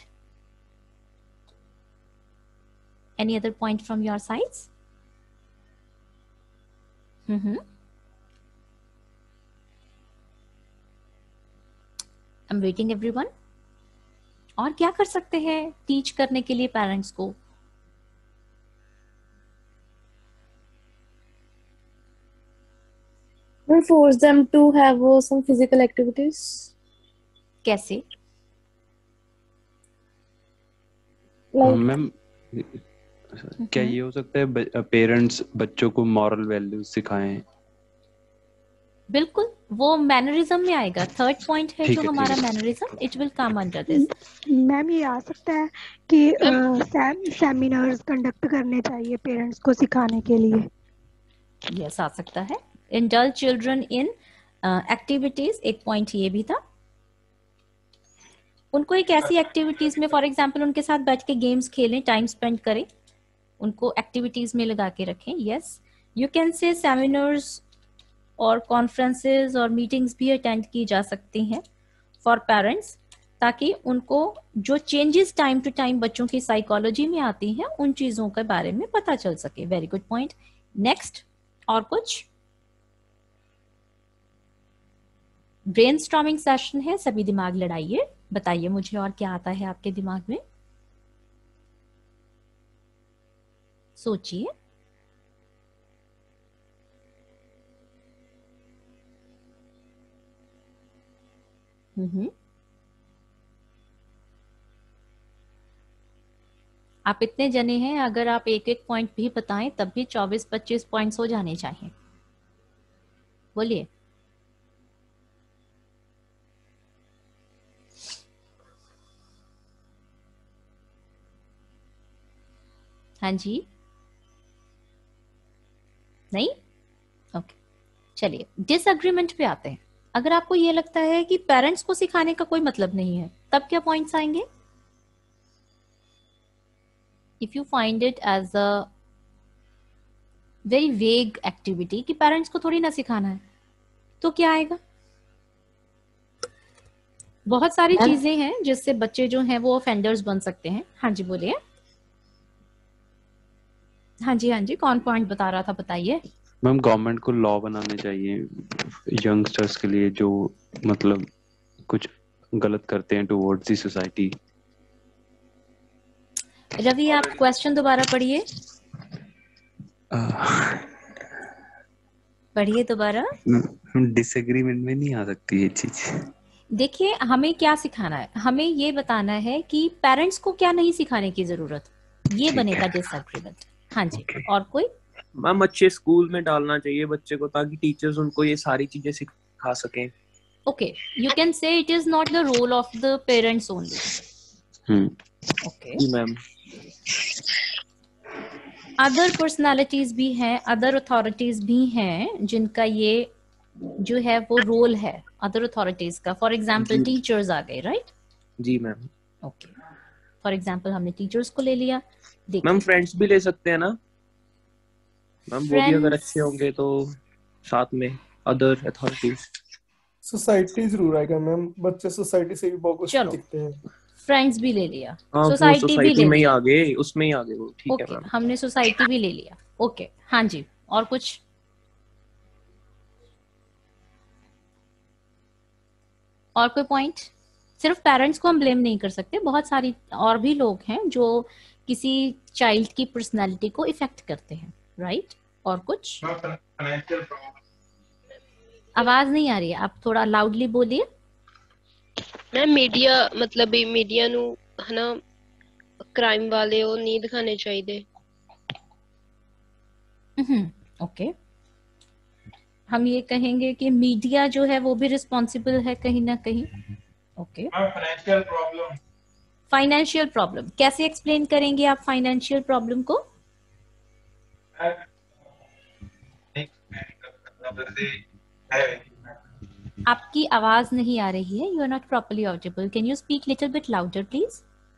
Any other point from your sides? Hmm I am waiting everyone. और क्या कर सकते हैं टीच करने के लिए पेरेंट्स को? We force them to have uh, some physical activities. कैसे? Like मैम क्या ये हो सकता है पेरेंट्स बच्चों को मॉरल वैल्यूज सिखाएं? बिल्कुल, वो मैनरिज्म में आएगा. थर्ड पॉइंट है जो हमारा mannerism, it will come under this. Ma'am ये आ सकता है कि सेमिनार्स कंडक्ट करने चाहिए पेरेंट्स को सिखाने के लिए. यस, आ सकता है. इंडल्ज चिल्ड्रन इन एक्टिविटीज, एक पॉइंट ये भी था. उनको एक ऐसी एक्टिविटीज में, फॉर एग्जांपल उनके साथ बैठ के गेम्स खेलें, टाइम स्पेंड करें, उनको एक्टिविटीज में लगा के रखें. Yes, you can say seminars और कॉन्फ्रेंसेस और मीटिंग्स भी अटेंड की जा सकती हैं फॉर पेरेंट्स, ताकि उनको जो चेंजेस टाइम टू टाइम बच्चों की साइकोलॉजी में आती हैं उन चीजों के बारे में पता चल सके. Very good point. नेक्स्ट, और कुछ? ब्रेनस्टॉर्मिंग सेशन है, सभी दिमाग लड़ाइए, बताइए मुझे और क्या आता है आपके दिमाग में. सोचिए. हम्म आप इतने जने हैं, अगर आप एक एक पॉइंट भी बताएं तब भी चौबीस पच्चीस पॉइंट्स हो जाने चाहिए। बोलिए। हाँ जी, नहीं, ओके चलिए डिसएग्रीमेंट पे आते हैं। अगर आपको ये लगता है कि पेरेंट्स को सिखाने का कोई मतलब नहीं है, तब क्या पॉइंट्स आएंगे? If you find it as a very vague activity कि पेरेंट्स को थोड़ी ना सिखाना है, तो क्या आएगा? बहुत सारी चीजें हैं जिससे बच्चे जो हैं वो ऑफेंडर्स बन सकते हैं। हाँ जी बोलिए। हाँ जी हाँ जी, कौन पॉइंट बता रहा था, बताइए। मैम गवर्नमेंट को लॉ बनाने चाहिए यंगस्टर्स के लिए जो मतलब कुछ गलत करते हैं टुवर्ड्स दी सोसाइटी। रवि आप क्वेश्चन दोबारा पढ़िए, पढ़िए दोबारा। डिसएग्रीमेंट में नहीं आ सकती ये चीज। देखिए हमें क्या सिखाना है, हमें ये बताना है कि पेरेंट्स को क्या नहीं सिखाने की जरूरत, ये बनेगा डिसएग्रीमेंट। हाँ जी, और कोई? मैम अच्छे स्कूल में डालना चाहिए बच्चे को ताकि टीचर्स उनको ये सारी चीजें सिखा सकें। Okay, you can say it is not the role of the parents only. Hmm, okay जी मैम। अदर पर्सनालिटीज भी हैं, अदर अथॉरिटीज भी हैं जिनका ये जो है वो रोल है अदर अथॉरिटीज का। फॉर एग्जाम्पल टीचर्स आ गए, राइट? जी मैम। ओके, फॉर एग्जाम्पल हमने टीचर्स को ले लिया। मैम फ्रेंड्स भी ले सकते हैं ना मैम, वो भी अगर अच्छे होंगे तो साथ में अदर अथॉरिटीज। सोसाइटी जरूर आएगा मैम, बच्चे सोसाइटी से भी बहुत कुछ सीखते हैं। फ्रेंड्स भी ले लिया, सोसाइटी भी ले में ही आ गए, उसमें ही आ गए वो। ठीक है मैम, हमने सोसाइटी भी ले लिया। ओके हाँ जी, और कुछ? और कोई पॉइंट? सिर्फ पेरेंट्स को हम ब्लेम नहीं कर सकते, बहुत सारी और भी लोग हैं जो किसी चाइल्ड की पर्सनालिटी को इफेक्ट करते हैं, राइट? और कुछ? आवाज नहीं आ रही है, आप थोड़ा लाउडली बोलिए। मैम मीडिया मतलब भी मीडिया नु है ना क्राइम वाले वो नहीं दिखाने चाहिए। ओके, हम ये कहेंगे कि मीडिया जो है वो भी रिस्पॉन्सिबल है कहीं ना कहीं। Okay, financial problem. Financial problem कैसे एक्सप्लेन करेंगे आप फाइनेंशियल प्रॉब्लम को? आपकी आवाज नहीं आ रही है, you are not properly audible. Can you speak little bit louder please?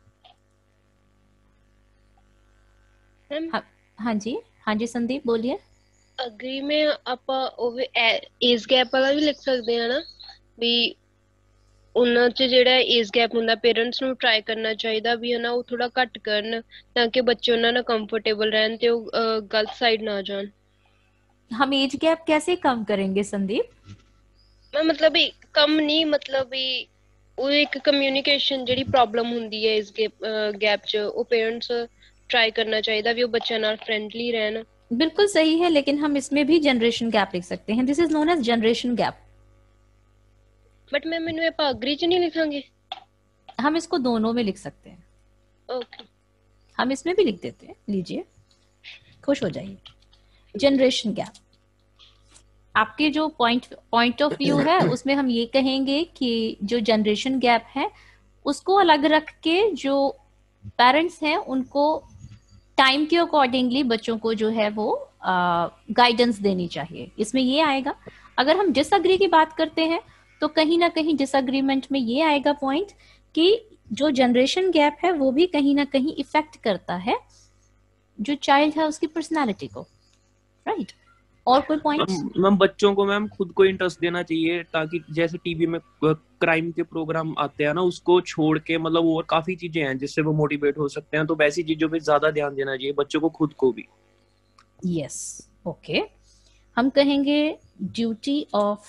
हाँ जी हाँ जी संदीप बोलिए। अग्री में आप एज गैप वाला भी लिख सकते हैं ना भी ਉਹਨਾਂ ਚ ਜਿਹੜਾ ਏਜ ਗੈਪ ਹੁੰਦਾ ਪੇਰੈਂਟਸ ਨੂੰ ਟਰਾਈ ਕਰਨਾ ਚਾਹੀਦਾ ਵੀ ਹਨਾ ਉਹ ਥੋੜਾ ਘੱਟ ਕਰਨ ਤਾਂ ਕਿ ਬੱਚੇ ਉਹਨਾਂ ਨਾਲ ਕੰਫर्टेबल ਰਹਿਣ ਤੇ ਉਹ गलत साइड ना जान। हम एज गैप कैसे कम करेंगे संदीप? मैं मतलब भी कम नहीं मतलब भी ਉਹ ਇੱਕ ਕਮਿਊਨੀਕੇਸ਼ਨ ਜਿਹੜੀ ਪ੍ਰੋਬਲਮ ਹੁੰਦੀ ਹੈ ਇਸ ਗੈਪ ਚ ਉਹ ਪੇਰੈਂਟਸ ट्राई करना चाहिए भी वो बच्चों नाल फ्रेंडली रहना। बिल्कुल सही है, लेकिन हम इसमें भी जनरेशन गैप लिख सकते हैं। This is known as generation gap. But मैं मैंने आप अग्री च नहीं लिखांगे, हम इसको दोनों में लिख सकते हैं। ओके, हम इसमें भी लिख देते हैं, लीजिए खुश हो जाइए। जनरेशन गैप आपके जो पॉइंट पॉइंट ऑफ व्यू है उसमें हम ये कहेंगे कि जो जनरेशन गैप है उसको अलग रख के जो पेरेंट्स हैं उनको टाइम के अकॉर्डिंगली बच्चों को जो है वो गाइडेंस देनी चाहिए। इसमें ये आएगा। अगर हम डिसएग्री की बात करते हैं तो कहीं ना कहीं डिसएग्रीमेंट में ये आएगा पॉइंट कि जो जनरेशन गैप है वो भी कहीं ना कहीं इफेक्ट करता है जो चाइल्ड है उसकी पर्सनालिटी को, राइट? और कोई पॉइंट? मैम बच्चों को मैम खुद को इंटरेस्ट देना चाहिए ताकि जैसे टीवी में क्राइम के प्रोग्राम आते हैं ना उसको छोड़ के मतलब और काफी चीजें हैं जिससे वो मोटिवेट हो सकते हैं, तो वैसी चीजों पे ज्यादा ध्यान देना चाहिए बच्चों को खुद को भी। यस ओके, हम कहेंगे duty of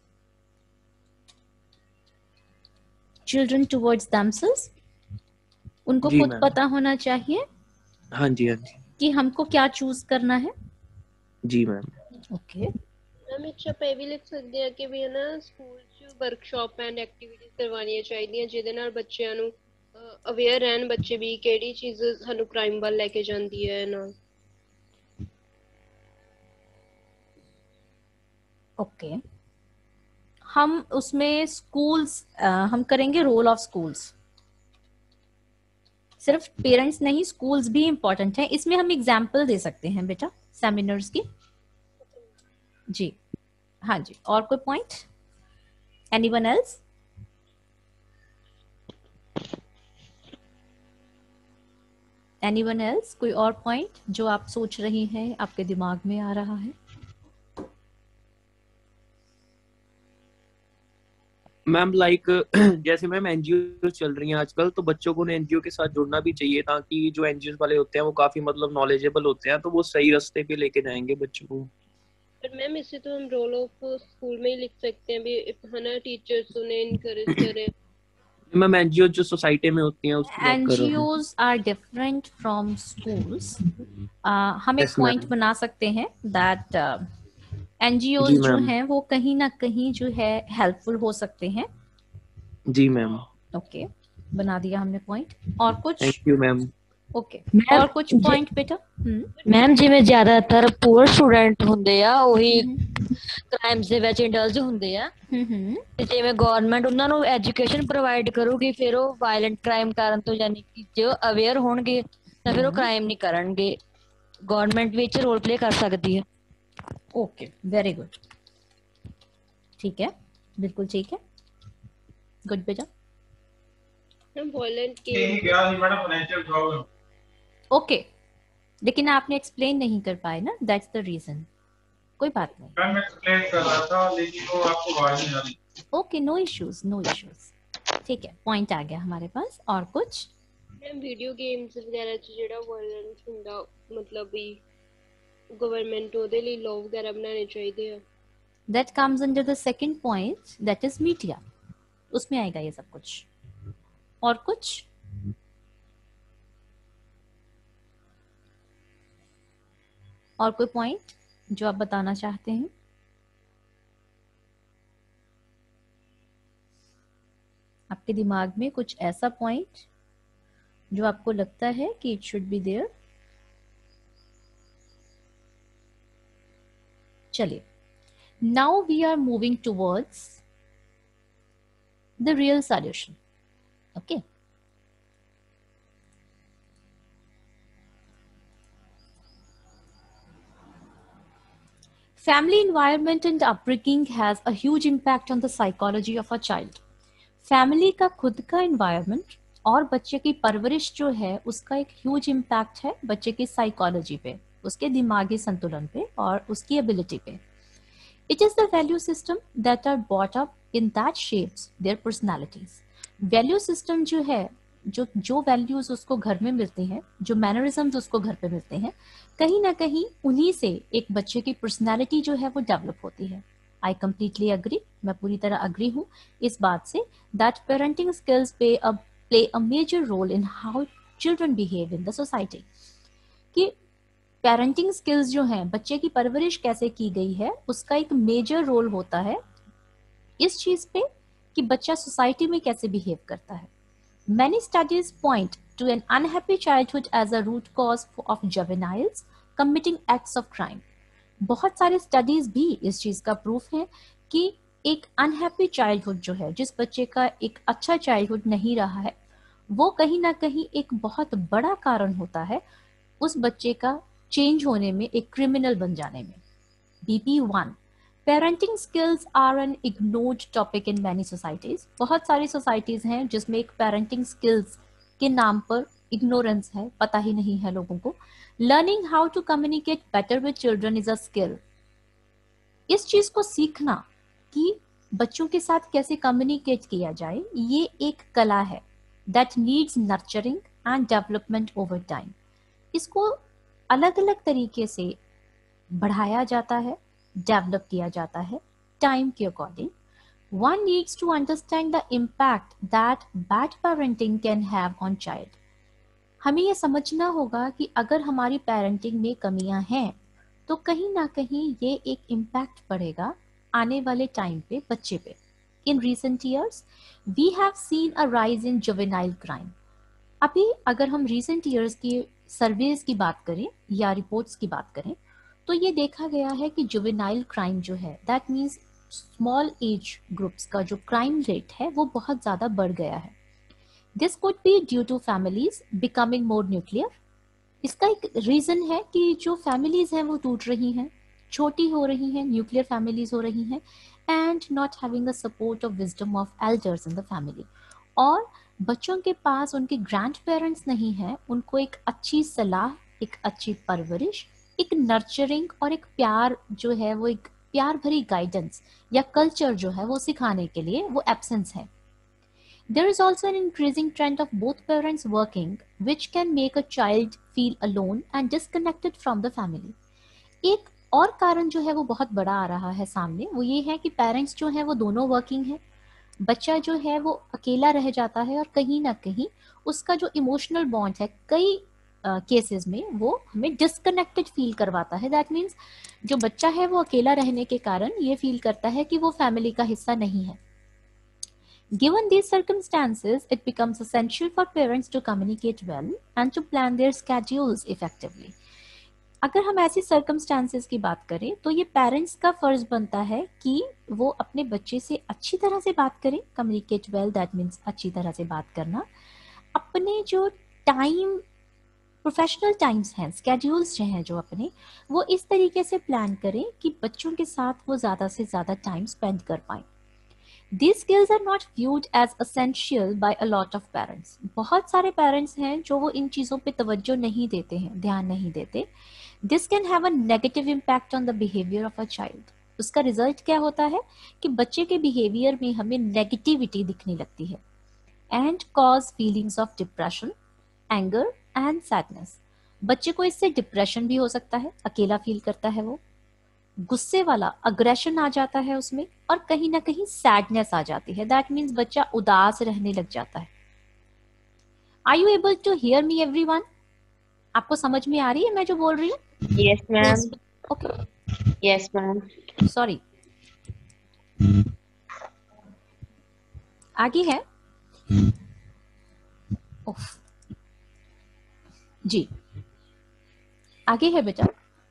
children towards themselves. उनको खुद पता होना चाहिए हाँ जी हाँ जी कि हमको क्या चूज करना है। जी मैम। ओके मैम अच्छा पे भी लिख सकते हैं कि भी है ना ਸਕੂਲ ਚ ਵਰਕਸ਼ਾਪ ਐਂਡ ਐਕਟੀਵਿਟੀਜ਼ ਕਰਵਾਉਣੀਆਂ ਚਾਹੀਦੀਆਂ ਜਿਹਦੇ ਨਾਲ ਬੱਚਿਆਂ ਨੂੰ ਅਵੇਅਰ ਰਹਿਣ ਬੱਚੇ ਵੀ ਕਿਹੜੀ ਚੀਜ਼ ਸਾਨੂੰ ਕ੍ਰਾਈਮ ਵੱਲ ਲੈ ਕੇ ਜਾਂਦੀ ਹੈ ਨਾ। Okay okay. हम उसमें स्कूल्स हम करेंगे रोल ऑफ स्कूल्स। सिर्फ पेरेंट्स नहीं, स्कूल्स भी इंपॉर्टेंट हैं। इसमें हम एग्जाम्पल दे सकते हैं बेटा सेमिनार्स की। जी हाँ जी, और कोई point? Anyone else? Anyone else? कोई और पॉइंट जो आप सोच रही हैं, आपके दिमाग में आ रहा है? मैम लाइक जैसे मैम एनजीओ चल रही हैं आजकल, तो बच्चों को एनजीओ के साथ जुड़ना भी चाहिए, ताकि जो एनजीओ वाले होते हैं वो काफी मतलब नॉलेजेबल होते हैं, तो वो सही रास्ते पे लेके जाएंगे बच्चों को। पर मैम इसे तो हम रोल ऑफ स्कूल में ही लिख सकते हैं भी, है ना, टीचर्स उन्हें इनकरेज करें। मैम एनजीओ जो सोसाइटी में होती हैं उसकी बात कर रहा हूं। NGOs are different from schools. हम एक Yes, ma'am. पॉइंट बना सकते हैं दैट एनजीओज जी, जो मैम। हैं वो कहीं ना कहीं जो है हेल्पफुल हो सकते हैं। जी मैम, ओके okay, बना दिया हमने पॉइंट। और कुछ? Thank you ma'am. Okay ma'am, और कुछ पॉइंट बेटा? ਮੈਮ ਜਿਵੇਂ ਜ਼ਿਆਦਾਤਰ ਪੂਅਰ ਸਟੂਡੈਂਟ ਹੁੰਦੇ ਆ ਉਹੀ ਕ੍ਰਾਈਮਸ ਦੇ ਵਿੱਚ ਇੰਡਲਜ ਹੁੰਦੇ ਆ, ਤੇ ਜਿਵੇਂ ਗਵਰਨਮੈਂਟ ਉਹਨਾਂ ਨੂੰ ਐਜੂਕੇਸ਼ਨ ਪ੍ਰੋਵਾਈਡ ਕਰੂਗੀ, ਫਿਰ ਉਹ ਵਾਇਲੈਂਟ ਕ੍ਰਾਈਮ ਕਰਨ ਤੋਂ, ਯਾਨੀ ਕਿ ਜੋ ਅਵੇਅਰ ਹੋਣਗੇ ਤਾਂ ਫਿਰ ਉਹ ਕ੍ਰਾਈਮ ਨਹੀਂ ਕਰਨਗੇ। ਗਵਰਨਮੈਂਟ ਵਿੱਚ ਰੋਲ ਪਲੇ ਕਰ ਸਕਦੀ ਹੈ। ओके वेरी गुड, ठीक है, बिल्कुल ठीक है, गुड बेटा। हम वायलेंट के क्या है मैडम, फाइनेंशियल प्रॉब्लम। ओके, लेकिन आपने एक्सप्लेन नहीं कर पाए ना, दैट्स द रीजन। कोई बात नहीं, मैं एक्सप्लेन कर रहा था लेकिन वो आपको आवाज नहीं आ रही। Okay, no issues no issues, ठीक है, पॉइंट आ गया हमारे पास। और कुछ? मैम वीडियो गेम्स वगैरह च जेड़ा वायलेंस हुंदा, मतलब भी गवर्नमेंट ਉਹਦੇ ਲਈ ਲਾਅ ਵਗੈਰਾ ਬਣਾਉਣੇ ਚਾਹੀਦੇ ਆ। That comes under the second point, that is media, उसमें आएगा ये सब कुछ। और कुछ? और कोई पॉइंट जो आप बताना चाहते हैं? आपके दिमाग में कुछ ऐसा पॉइंट जो आपको लगता है कि इट शुड बी देयर? चलिए, now we are moving towards the real solution. Okay. Family environment and upbringing has a huge impact on the psychology of a child. Family का खुद का environment और बच्चे की परवरिश जो है उसका एक huge impact है बच्चे की psychology पे, उसके दिमागी संतुलन पे और उसकी ability पे. It is the value system that are brought up in that shapes their personalities. Value system जो है, जो जो values उसको घर में मिलते हैं, जो mannerisms उसको घर पे मिलते हैं, कहीं ना कहीं उन्हीं से एक बच्चे की personality जो है वो develop होती है. I completely agree, मैं पूरी तरह agree हूँ इस बात से that parenting skills play a play a major role in how children behave in the society. कि पेरेंटिंग स्किल्स जो हैं, बच्चे की परवरिश कैसे की गई है, उसका एक मेजर रोल होता है इस चीज पे कि बच्चा सोसाइटी में कैसे बिहेव करता है. Many studies point to an unhappy childhood as a root cause of juveniles committing acts of crime. बहुत सारे स्टडीज भी इस चीज का प्रूफ है कि एक अनहैप्पी चाइल्डहुड जो है, जिस बच्चे का एक अच्छा चाइल्डहुड नहीं रहा है, वो कहीं ना कहीं एक बहुत बड़ा कारण होता है उस बच्चे का चेंज होने में, एक क्रिमिनल बन जाने में. B P one, parenting skills are an ignored topic in many societies. बहुत सारी सोसाइटीज हैं जिसमें एक पेरेंटिंग स्किल्स के नाम पर इग्नोरेंस है, पता ही नहीं है लोगों को. Learning how to communicate better with children is a skill. इस चीज को सीखना कि बच्चों के साथ कैसे कम्युनिकेट किया जाए, ये एक कला है that needs nurturing and development over time. इसको अलग अलग तरीके से बढ़ाया जाता है, डेवलप किया जाता है टाइम के according. One needs to understand the impact that bad parenting can have on child. हमें ये समझना होगा कि अगर हमारी पेरेंटिंग में कमियां हैं तो कहीं ना कहीं ये एक इम्पैक्ट पड़ेगा आने वाले टाइम पे बच्चे पे. In recent years we have seen a rise in juvenile crime. अभी अगर हम रिसेंट ईयर्स की सर्वेज की बात करें या रिपोर्ट्स की बात करें तो ये देखा गया है कि जुवेनाइल क्राइम जो है, that means small age groups का जो क्राइम रेट है वो बहुत ज़्यादा बढ़ गया है. This could be due to families becoming more nuclear. इसका एक रीज़न है कि जो फैमिलीज हैं वो टूट रही हैं, छोटी हो रही हैं, न्यूक्लियर फैमिलीज हो रही हैं, and not having the support of wisdom of elders in the family. और बच्चों के पास उनके ग्रैंड पेरेंट्स नहीं हैं, उनको एक अच्छी सलाह, एक अच्छी परवरिश, एक नर्चरिंग और एक प्यार जो है वो एक प्यार भरी गाइडेंस या कल्चर जो है वो सिखाने के लिए वो एब्सेंस है. There is also an increasing trend of both parents working, which can make a child feel alone and disconnected from the family. एक और कारण जो है वो बहुत बड़ा आ रहा है सामने, वो ये है कि पेरेंट्स जो हैं वो दोनों वर्किंग हैं. बच्चा जो है वो अकेला रह जाता है और कहीं ना कहीं उसका जो इमोशनल बॉन्ड है कई केसेस uh, में वो हमें डिस्कनेक्टेड फील करवाता है. दैट मीन्स जो बच्चा है वो अकेला रहने के कारण ये फील करता है कि वो फैमिली का हिस्सा नहीं है. Given these circumstances, it becomes essential for parents to communicate well and to plan their schedules effectively. अगर हम ऐसी circumstances की बात करें तो ये पेरेंट्स का फर्ज बनता है कि वो अपने बच्चे से अच्छी तरह से बात करें. Communicate well, that means अच्छी तरह से बात करना. अपने जो टाइम, प्रोफेशनल टाइम्स हैं, स्केड्यूल्स जो हैं जो अपने, वो इस तरीके से प्लान करें कि बच्चों के साथ वो ज़्यादा से ज़्यादा टाइम स्पेंड कर पाएं. These skills are not viewed as essential by a lot of parents. बहुत सारे पेरेंट्स हैं जो वो इन चीज़ों पे तवज्जो नहीं देते हैं, ध्यान नहीं देते. This can have a negative impact on the behavior of a child. उसका रिजल्ट क्या होता है कि बच्चे के बिहेवियर में हमें नेगेटिविटी दिखने लगती है. And cause feelings of depression, anger and sadness. बच्चे को इससे डिप्रेशन भी हो सकता है, अकेला फील करता है वो, गुस्से वाला अग्रेशन आ जाता है उसमें, और कहीं ना कहीं सैडनेस आ जाती है. दैट मीन्स बच्चा उदास रहने लग जाता है. Are you able to hear me everyone? आपको समझ में आ रही है मैं जो बोल रही हूँ? Yes ma'am. Okay. Yes ma'am. Sorry. आगे है उफ. जी आगे है बेटा.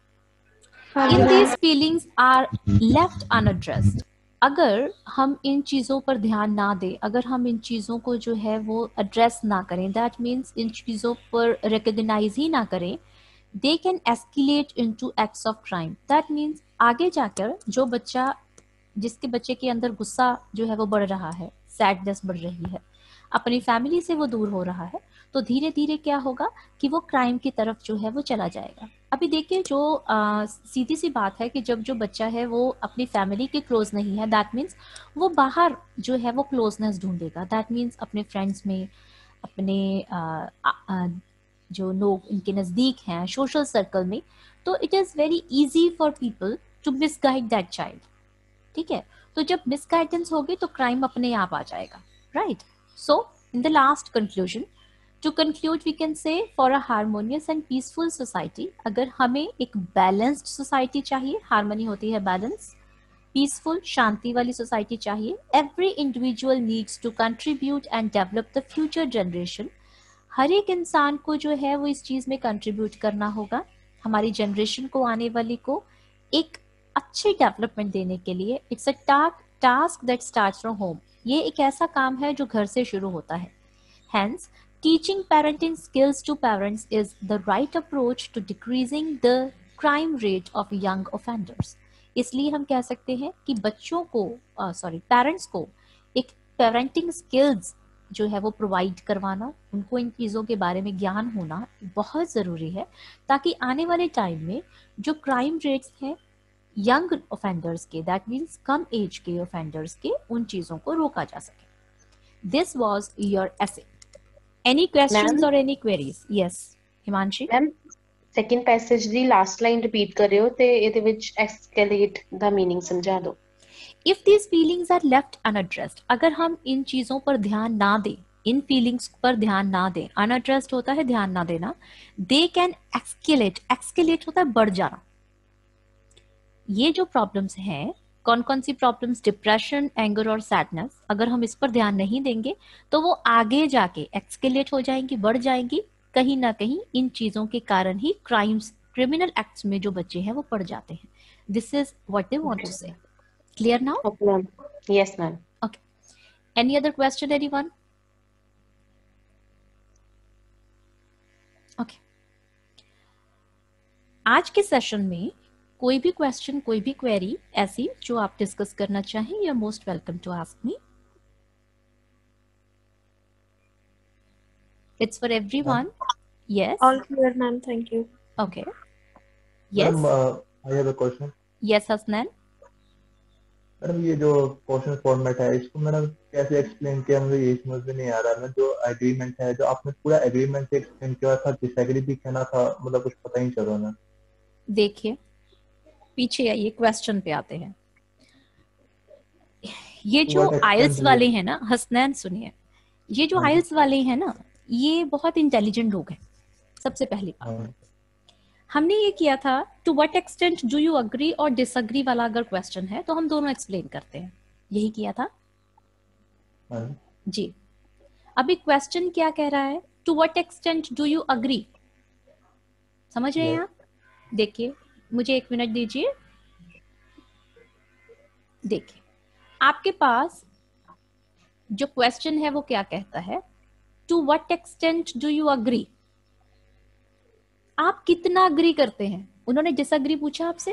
If these feelings are left unaddressed, अगर हम इन चीज़ों पर ध्यान ना दें, अगर हम इन चीज़ों को जो है वो एड्रेस ना करें, दैट मीन्स इन चीज़ों पर रिकग्नाइज ही ना करें, they can escalate into acts of crime. That means आगे जाकर जो बच्चा, जिसके बच्चे के अंदर गुस्सा जो है वो बढ़ रहा है, सैडनेस बढ़ रही है, अपनी फैमिली से वो दूर हो रहा है, तो धीरे धीरे क्या होगा कि वो क्राइम की तरफ जो है वो चला जाएगा. अभी देखिए जो आ, सीधी सी बात है कि जब जो बच्चा है वो अपनी फैमिली के क्लोज नहीं है, दैट मीन्स वो बाहर जो है वो क्लोजनेस ढूंढेगा. दैट मीन्स अपने फ्रेंड्स में, अपने आ, आ, आ, जो लोग इनके नज़दीक हैं, सोशल सर्कल में, तो it is very easy for people to misguide that child. ठीक है, तो जब मिसगाइडेंस होगी तो क्राइम अपने आप आ जाएगा. Right. So in the last conclusion, To conclude, we can say for a harmonious and peaceful society, अगर हमें एक balanced society चाहिए, harmony होती है balance, peaceful शांति वाली society चाहिए, every individual needs to contribute and develop the future generation. हर एक इंसान को जो है वो इस चीज़ में contribute करना होगा, हमारी generation को, आने वाली को एक अच्छी development देने के लिए. It's a task that starts from home. ये एक ऐसा काम है जो घर से शुरू होता है. Hence, teaching parenting skills to parents is the right approach to decreasing the crime rate of young offenders. इसलिए हम कह सकते हैं कि बच्चों को, सॉरी पेरेंट्स को एक पेरेंटिंग स्किल्स जो है वो प्रोवाइड करवाना, उनको इन चीज़ों के बारे में ज्ञान होना बहुत ज़रूरी है, ताकि आने वाले टाइम में जो क्राइम रेट्स हैं यंग ऑफेंडर्स के, दैट मीन्स कम एज के ऑफेंडर्स के, उन चीज़ों को रोका जा सके. This was your essay. Any questions or any queries? Yes, Himanshi. Ma'am, second passage ਦੀ last line repeat ਕਰਿਓ ਤੇ ਇਹਦੇ ਵਿੱਚ escalate ਦਾ meaning ਸਮਝਾ ਦਿਓ. If these feelings are left unaddressed, अगर हम इन चीजों पर ध्यान ना दें, इन feelings पर ध्यान ना दें, unaddressed होता है ध्यान ना देना, they can escalate, escalate होता है बढ़ जाना. ये जो problems हैं कौन कौन सी प्रॉब्लम्स, डिप्रेशन, एंगर और सैडनेस, अगर हम इस पर ध्यान नहीं देंगे तो वो आगे जाके एक्सकेलेट हो जाएंगी, बढ़ जाएंगी। कहीं ना कहीं इन चीजों के कारण ही क्राइम्स, क्रिमिनल एक्ट्स में जो बच्चे हैं वो पड़ जाते हैं। This is what they want to say. Clear now? Okay, ma'am. Yes, ma'am. Okay. Any other question, anyone? Okay. आज के सेशन में कोई भी क्वेश्चन, कोई भी क्वेरी ऐसी जो आप डिस्कस करना चाहें, you are most welcome to ask me. It's for everyone. Yes. All clear, ma'am. Thank you. Okay. Yes. Ma'am, uh, I have a question. Yes, Hasnan. Madam ये जो क्वेश्चन फॉर्मेट है इसको मैंने कैसे एक्सप्लेन किया मुझे ये समझ में नहीं आ रहा। मैं जो एग्रीमेंट है जो आपने पूरा एग्रीमेंट एक्सप्लेन किया था, डिसएग्री भी कहना था, मतलब कुछ पता ही नहीं चल रहा ना। देखिए पीछे आइए, क्वेश्चन पे आते हैं। ये जो आइल्स वाले हैं ना, हसनैन सुनिए, ये जो आइल्स वाले हैं ना, ये बहुत इंटेलिजेंट लोग हैं। सबसे पहली बात हमने ये किया था, to what extent do you agree और डिसअग्री वाला अगर क्वेश्चन है तो हम दोनों एक्सप्लेन करते हैं, यही किया था जी। अभी क्वेश्चन क्या कह रहा है, to what extent do you agree, समझ रहे हैं आप? देखिए मुझे एक मिनट दीजिए। देखिए आपके पास जो क्वेश्चन है वो क्या कहता है, to what extent do you agree, आप कितना अग्री करते हैं। उन्होंने डिसअग्री पूछा आपसे?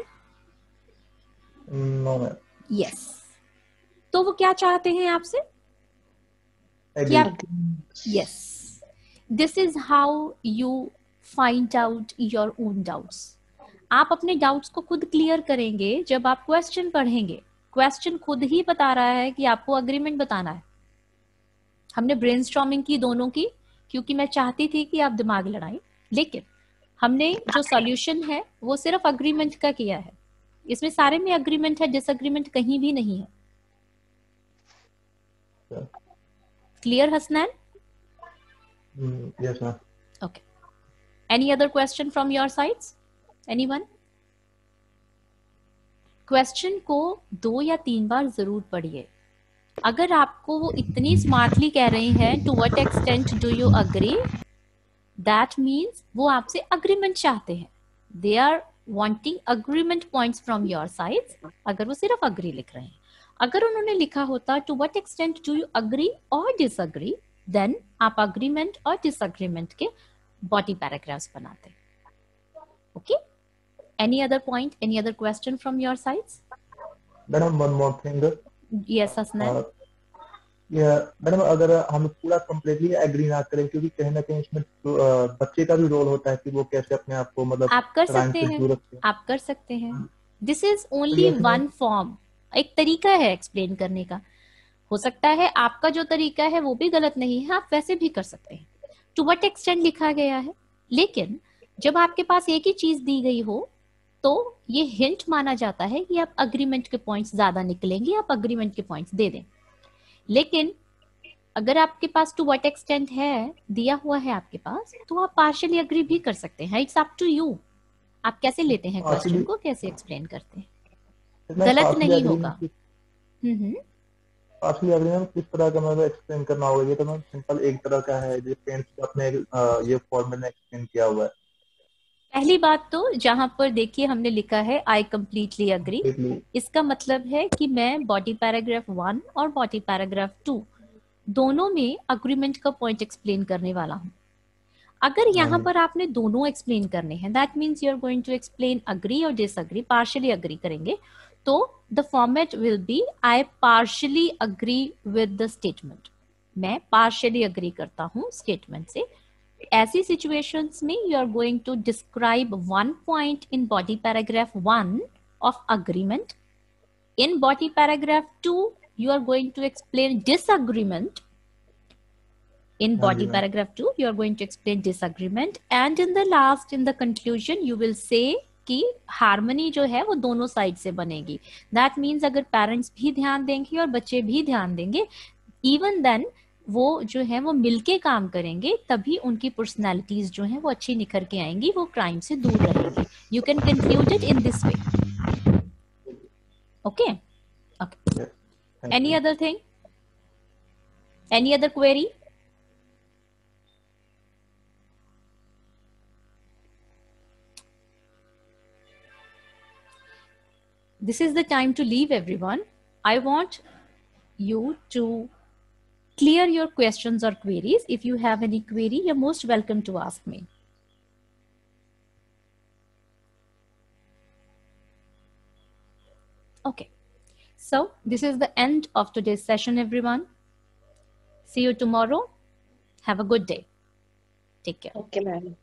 No ma'am. यस, तो वो क्या चाहते हैं आपसे? क्या? Yes, this is how you find out your own doubts. आप अपने डाउट्स को खुद क्लियर करेंगे जब आप क्वेश्चन पढ़ेंगे। क्वेश्चन खुद ही बता रहा है कि आपको अग्रीमेंट बताना है। हमने ब्रेनस्टॉर्मिंग की दोनों की, क्योंकि मैं चाहती थी कि आप दिमाग लड़ाएं, लेकिन हमने जो सॉल्यूशन है वो सिर्फ अग्रीमेंट का किया है। इसमें सारे में अग्रीमेंट है, डिसएग्रीमेंट कहीं भी नहीं है। Clear Hasnain? Yes ma'am. Okay, any other question from your sides? Anyone? Question को दो या तीन बार जरूर पढ़िए। अगर आपको वो इतनी स्मार्टली कह रही हैं, to what extent do you agree, that means वो आपसे अग्रीमेंट चाहते हैं। They are wanting agreement points from your side. अगर वो सिर्फ अग्री लिख रहे हैं, अगर उन्होंने लिखा होता to what extent do you agree और डिसअग्री, देन आप अग्रीमेंट और डिसअग्रीमेंट के बॉडी पैराग्राफ्स बनाते। Okay, any other point, any other question from your sides? Madam one more thing. Yes Hasnain. Yeah madam अगर हम पूरा कंप्लीटली एग्री ना करें, क्योंकि कहीं ना कहीं इसमें बच्चे का भी रोल होता है कि वो कैसे अपने आप को मतलब आप कर सकते हैं, आप कर सकते हैं। This is only one form, एक तरीका है एक्सप्लेन करने का। हो सकता है आपका जो तरीका है वो भी गलत नहीं है, आप वैसे भी कर सकते हैं। टू व्हाट एक्सटेंट लिखा गया है, लेकिन जब आपके पास एक ही चीज दी गई हो तो ये हिंट माना जाता है कि आप अग्रीमेंट के पॉइंट्स ज्यादा निकलेंगे, आप अग्रीमेंट के पॉइंट्स दे दें। लेकिन अगर आपके पास टू व्हाट एक्सटेंट है दिया हुआ है आपके पास, तो आप पार्शियली अग्री भी कर सकते हैं। इट्स अप टू यू, आप कैसे लेते हैं क्वेश्चन को, कैसे एक्सप्लेन करते हैं, गलत नहीं होगा। हम्म पार्शियली अग्रीमेंट किस तरह का मतलब एक्सप्लेन करना होगा? ये तो मैं सिंपल एक तरह का है जो पेरेंट्स अपने ये फॉर्मेट में एक्सप्लेन किया हुआ है। पहली बात तो जहां पर देखिए हमने लिखा है आई कंप्लीटली अग्री, इसका मतलब है कि मैं बॉडी पैराग्राफ वन और बॉडी पैराग्राफ टू दोनों में अग्रीमेंट का पॉइंट एक्सप्लेन करने वाला हूं। अगर यहाँ पर आपने दोनों एक्सप्लेन करने हैं, that means you are going to explain agree और डिसअग्री, पार्शियली अग्री करेंगे, तो the format will be I partially agree with the statement. मैं पार्शियली अग्री करता हूँ स्टेटमेंट से। ऐसी सिचुएशंस में you are going to describe one point in body paragraph one of agreement, in body paragraph two you are going to explain disagreement, in body paragraph two you are going to explain disagreement, and in the last in the conclusion you will say कि harmony जो है वो दोनों side से बनेगी। That means अगर parents भी ध्यान देंगे और बच्चे भी ध्यान देंगे, इवन देन वो जो है वो मिलके काम करेंगे, तभी उनकी पर्सनैलिटीज जो है वो अच्छी निखर के आएंगी, वो क्राइम से दूर रहेंगे। You can conclude it in this way. Okay, Thank Any you. other thing? Any other query? This is the time to leave, everyone. I want you to clear your questions or queries. If you have any query, you're most welcome to ask me. Okay, so this is the end of today's session, everyone. See you tomorrow. Have a good day. Take care. Okay, ma'am.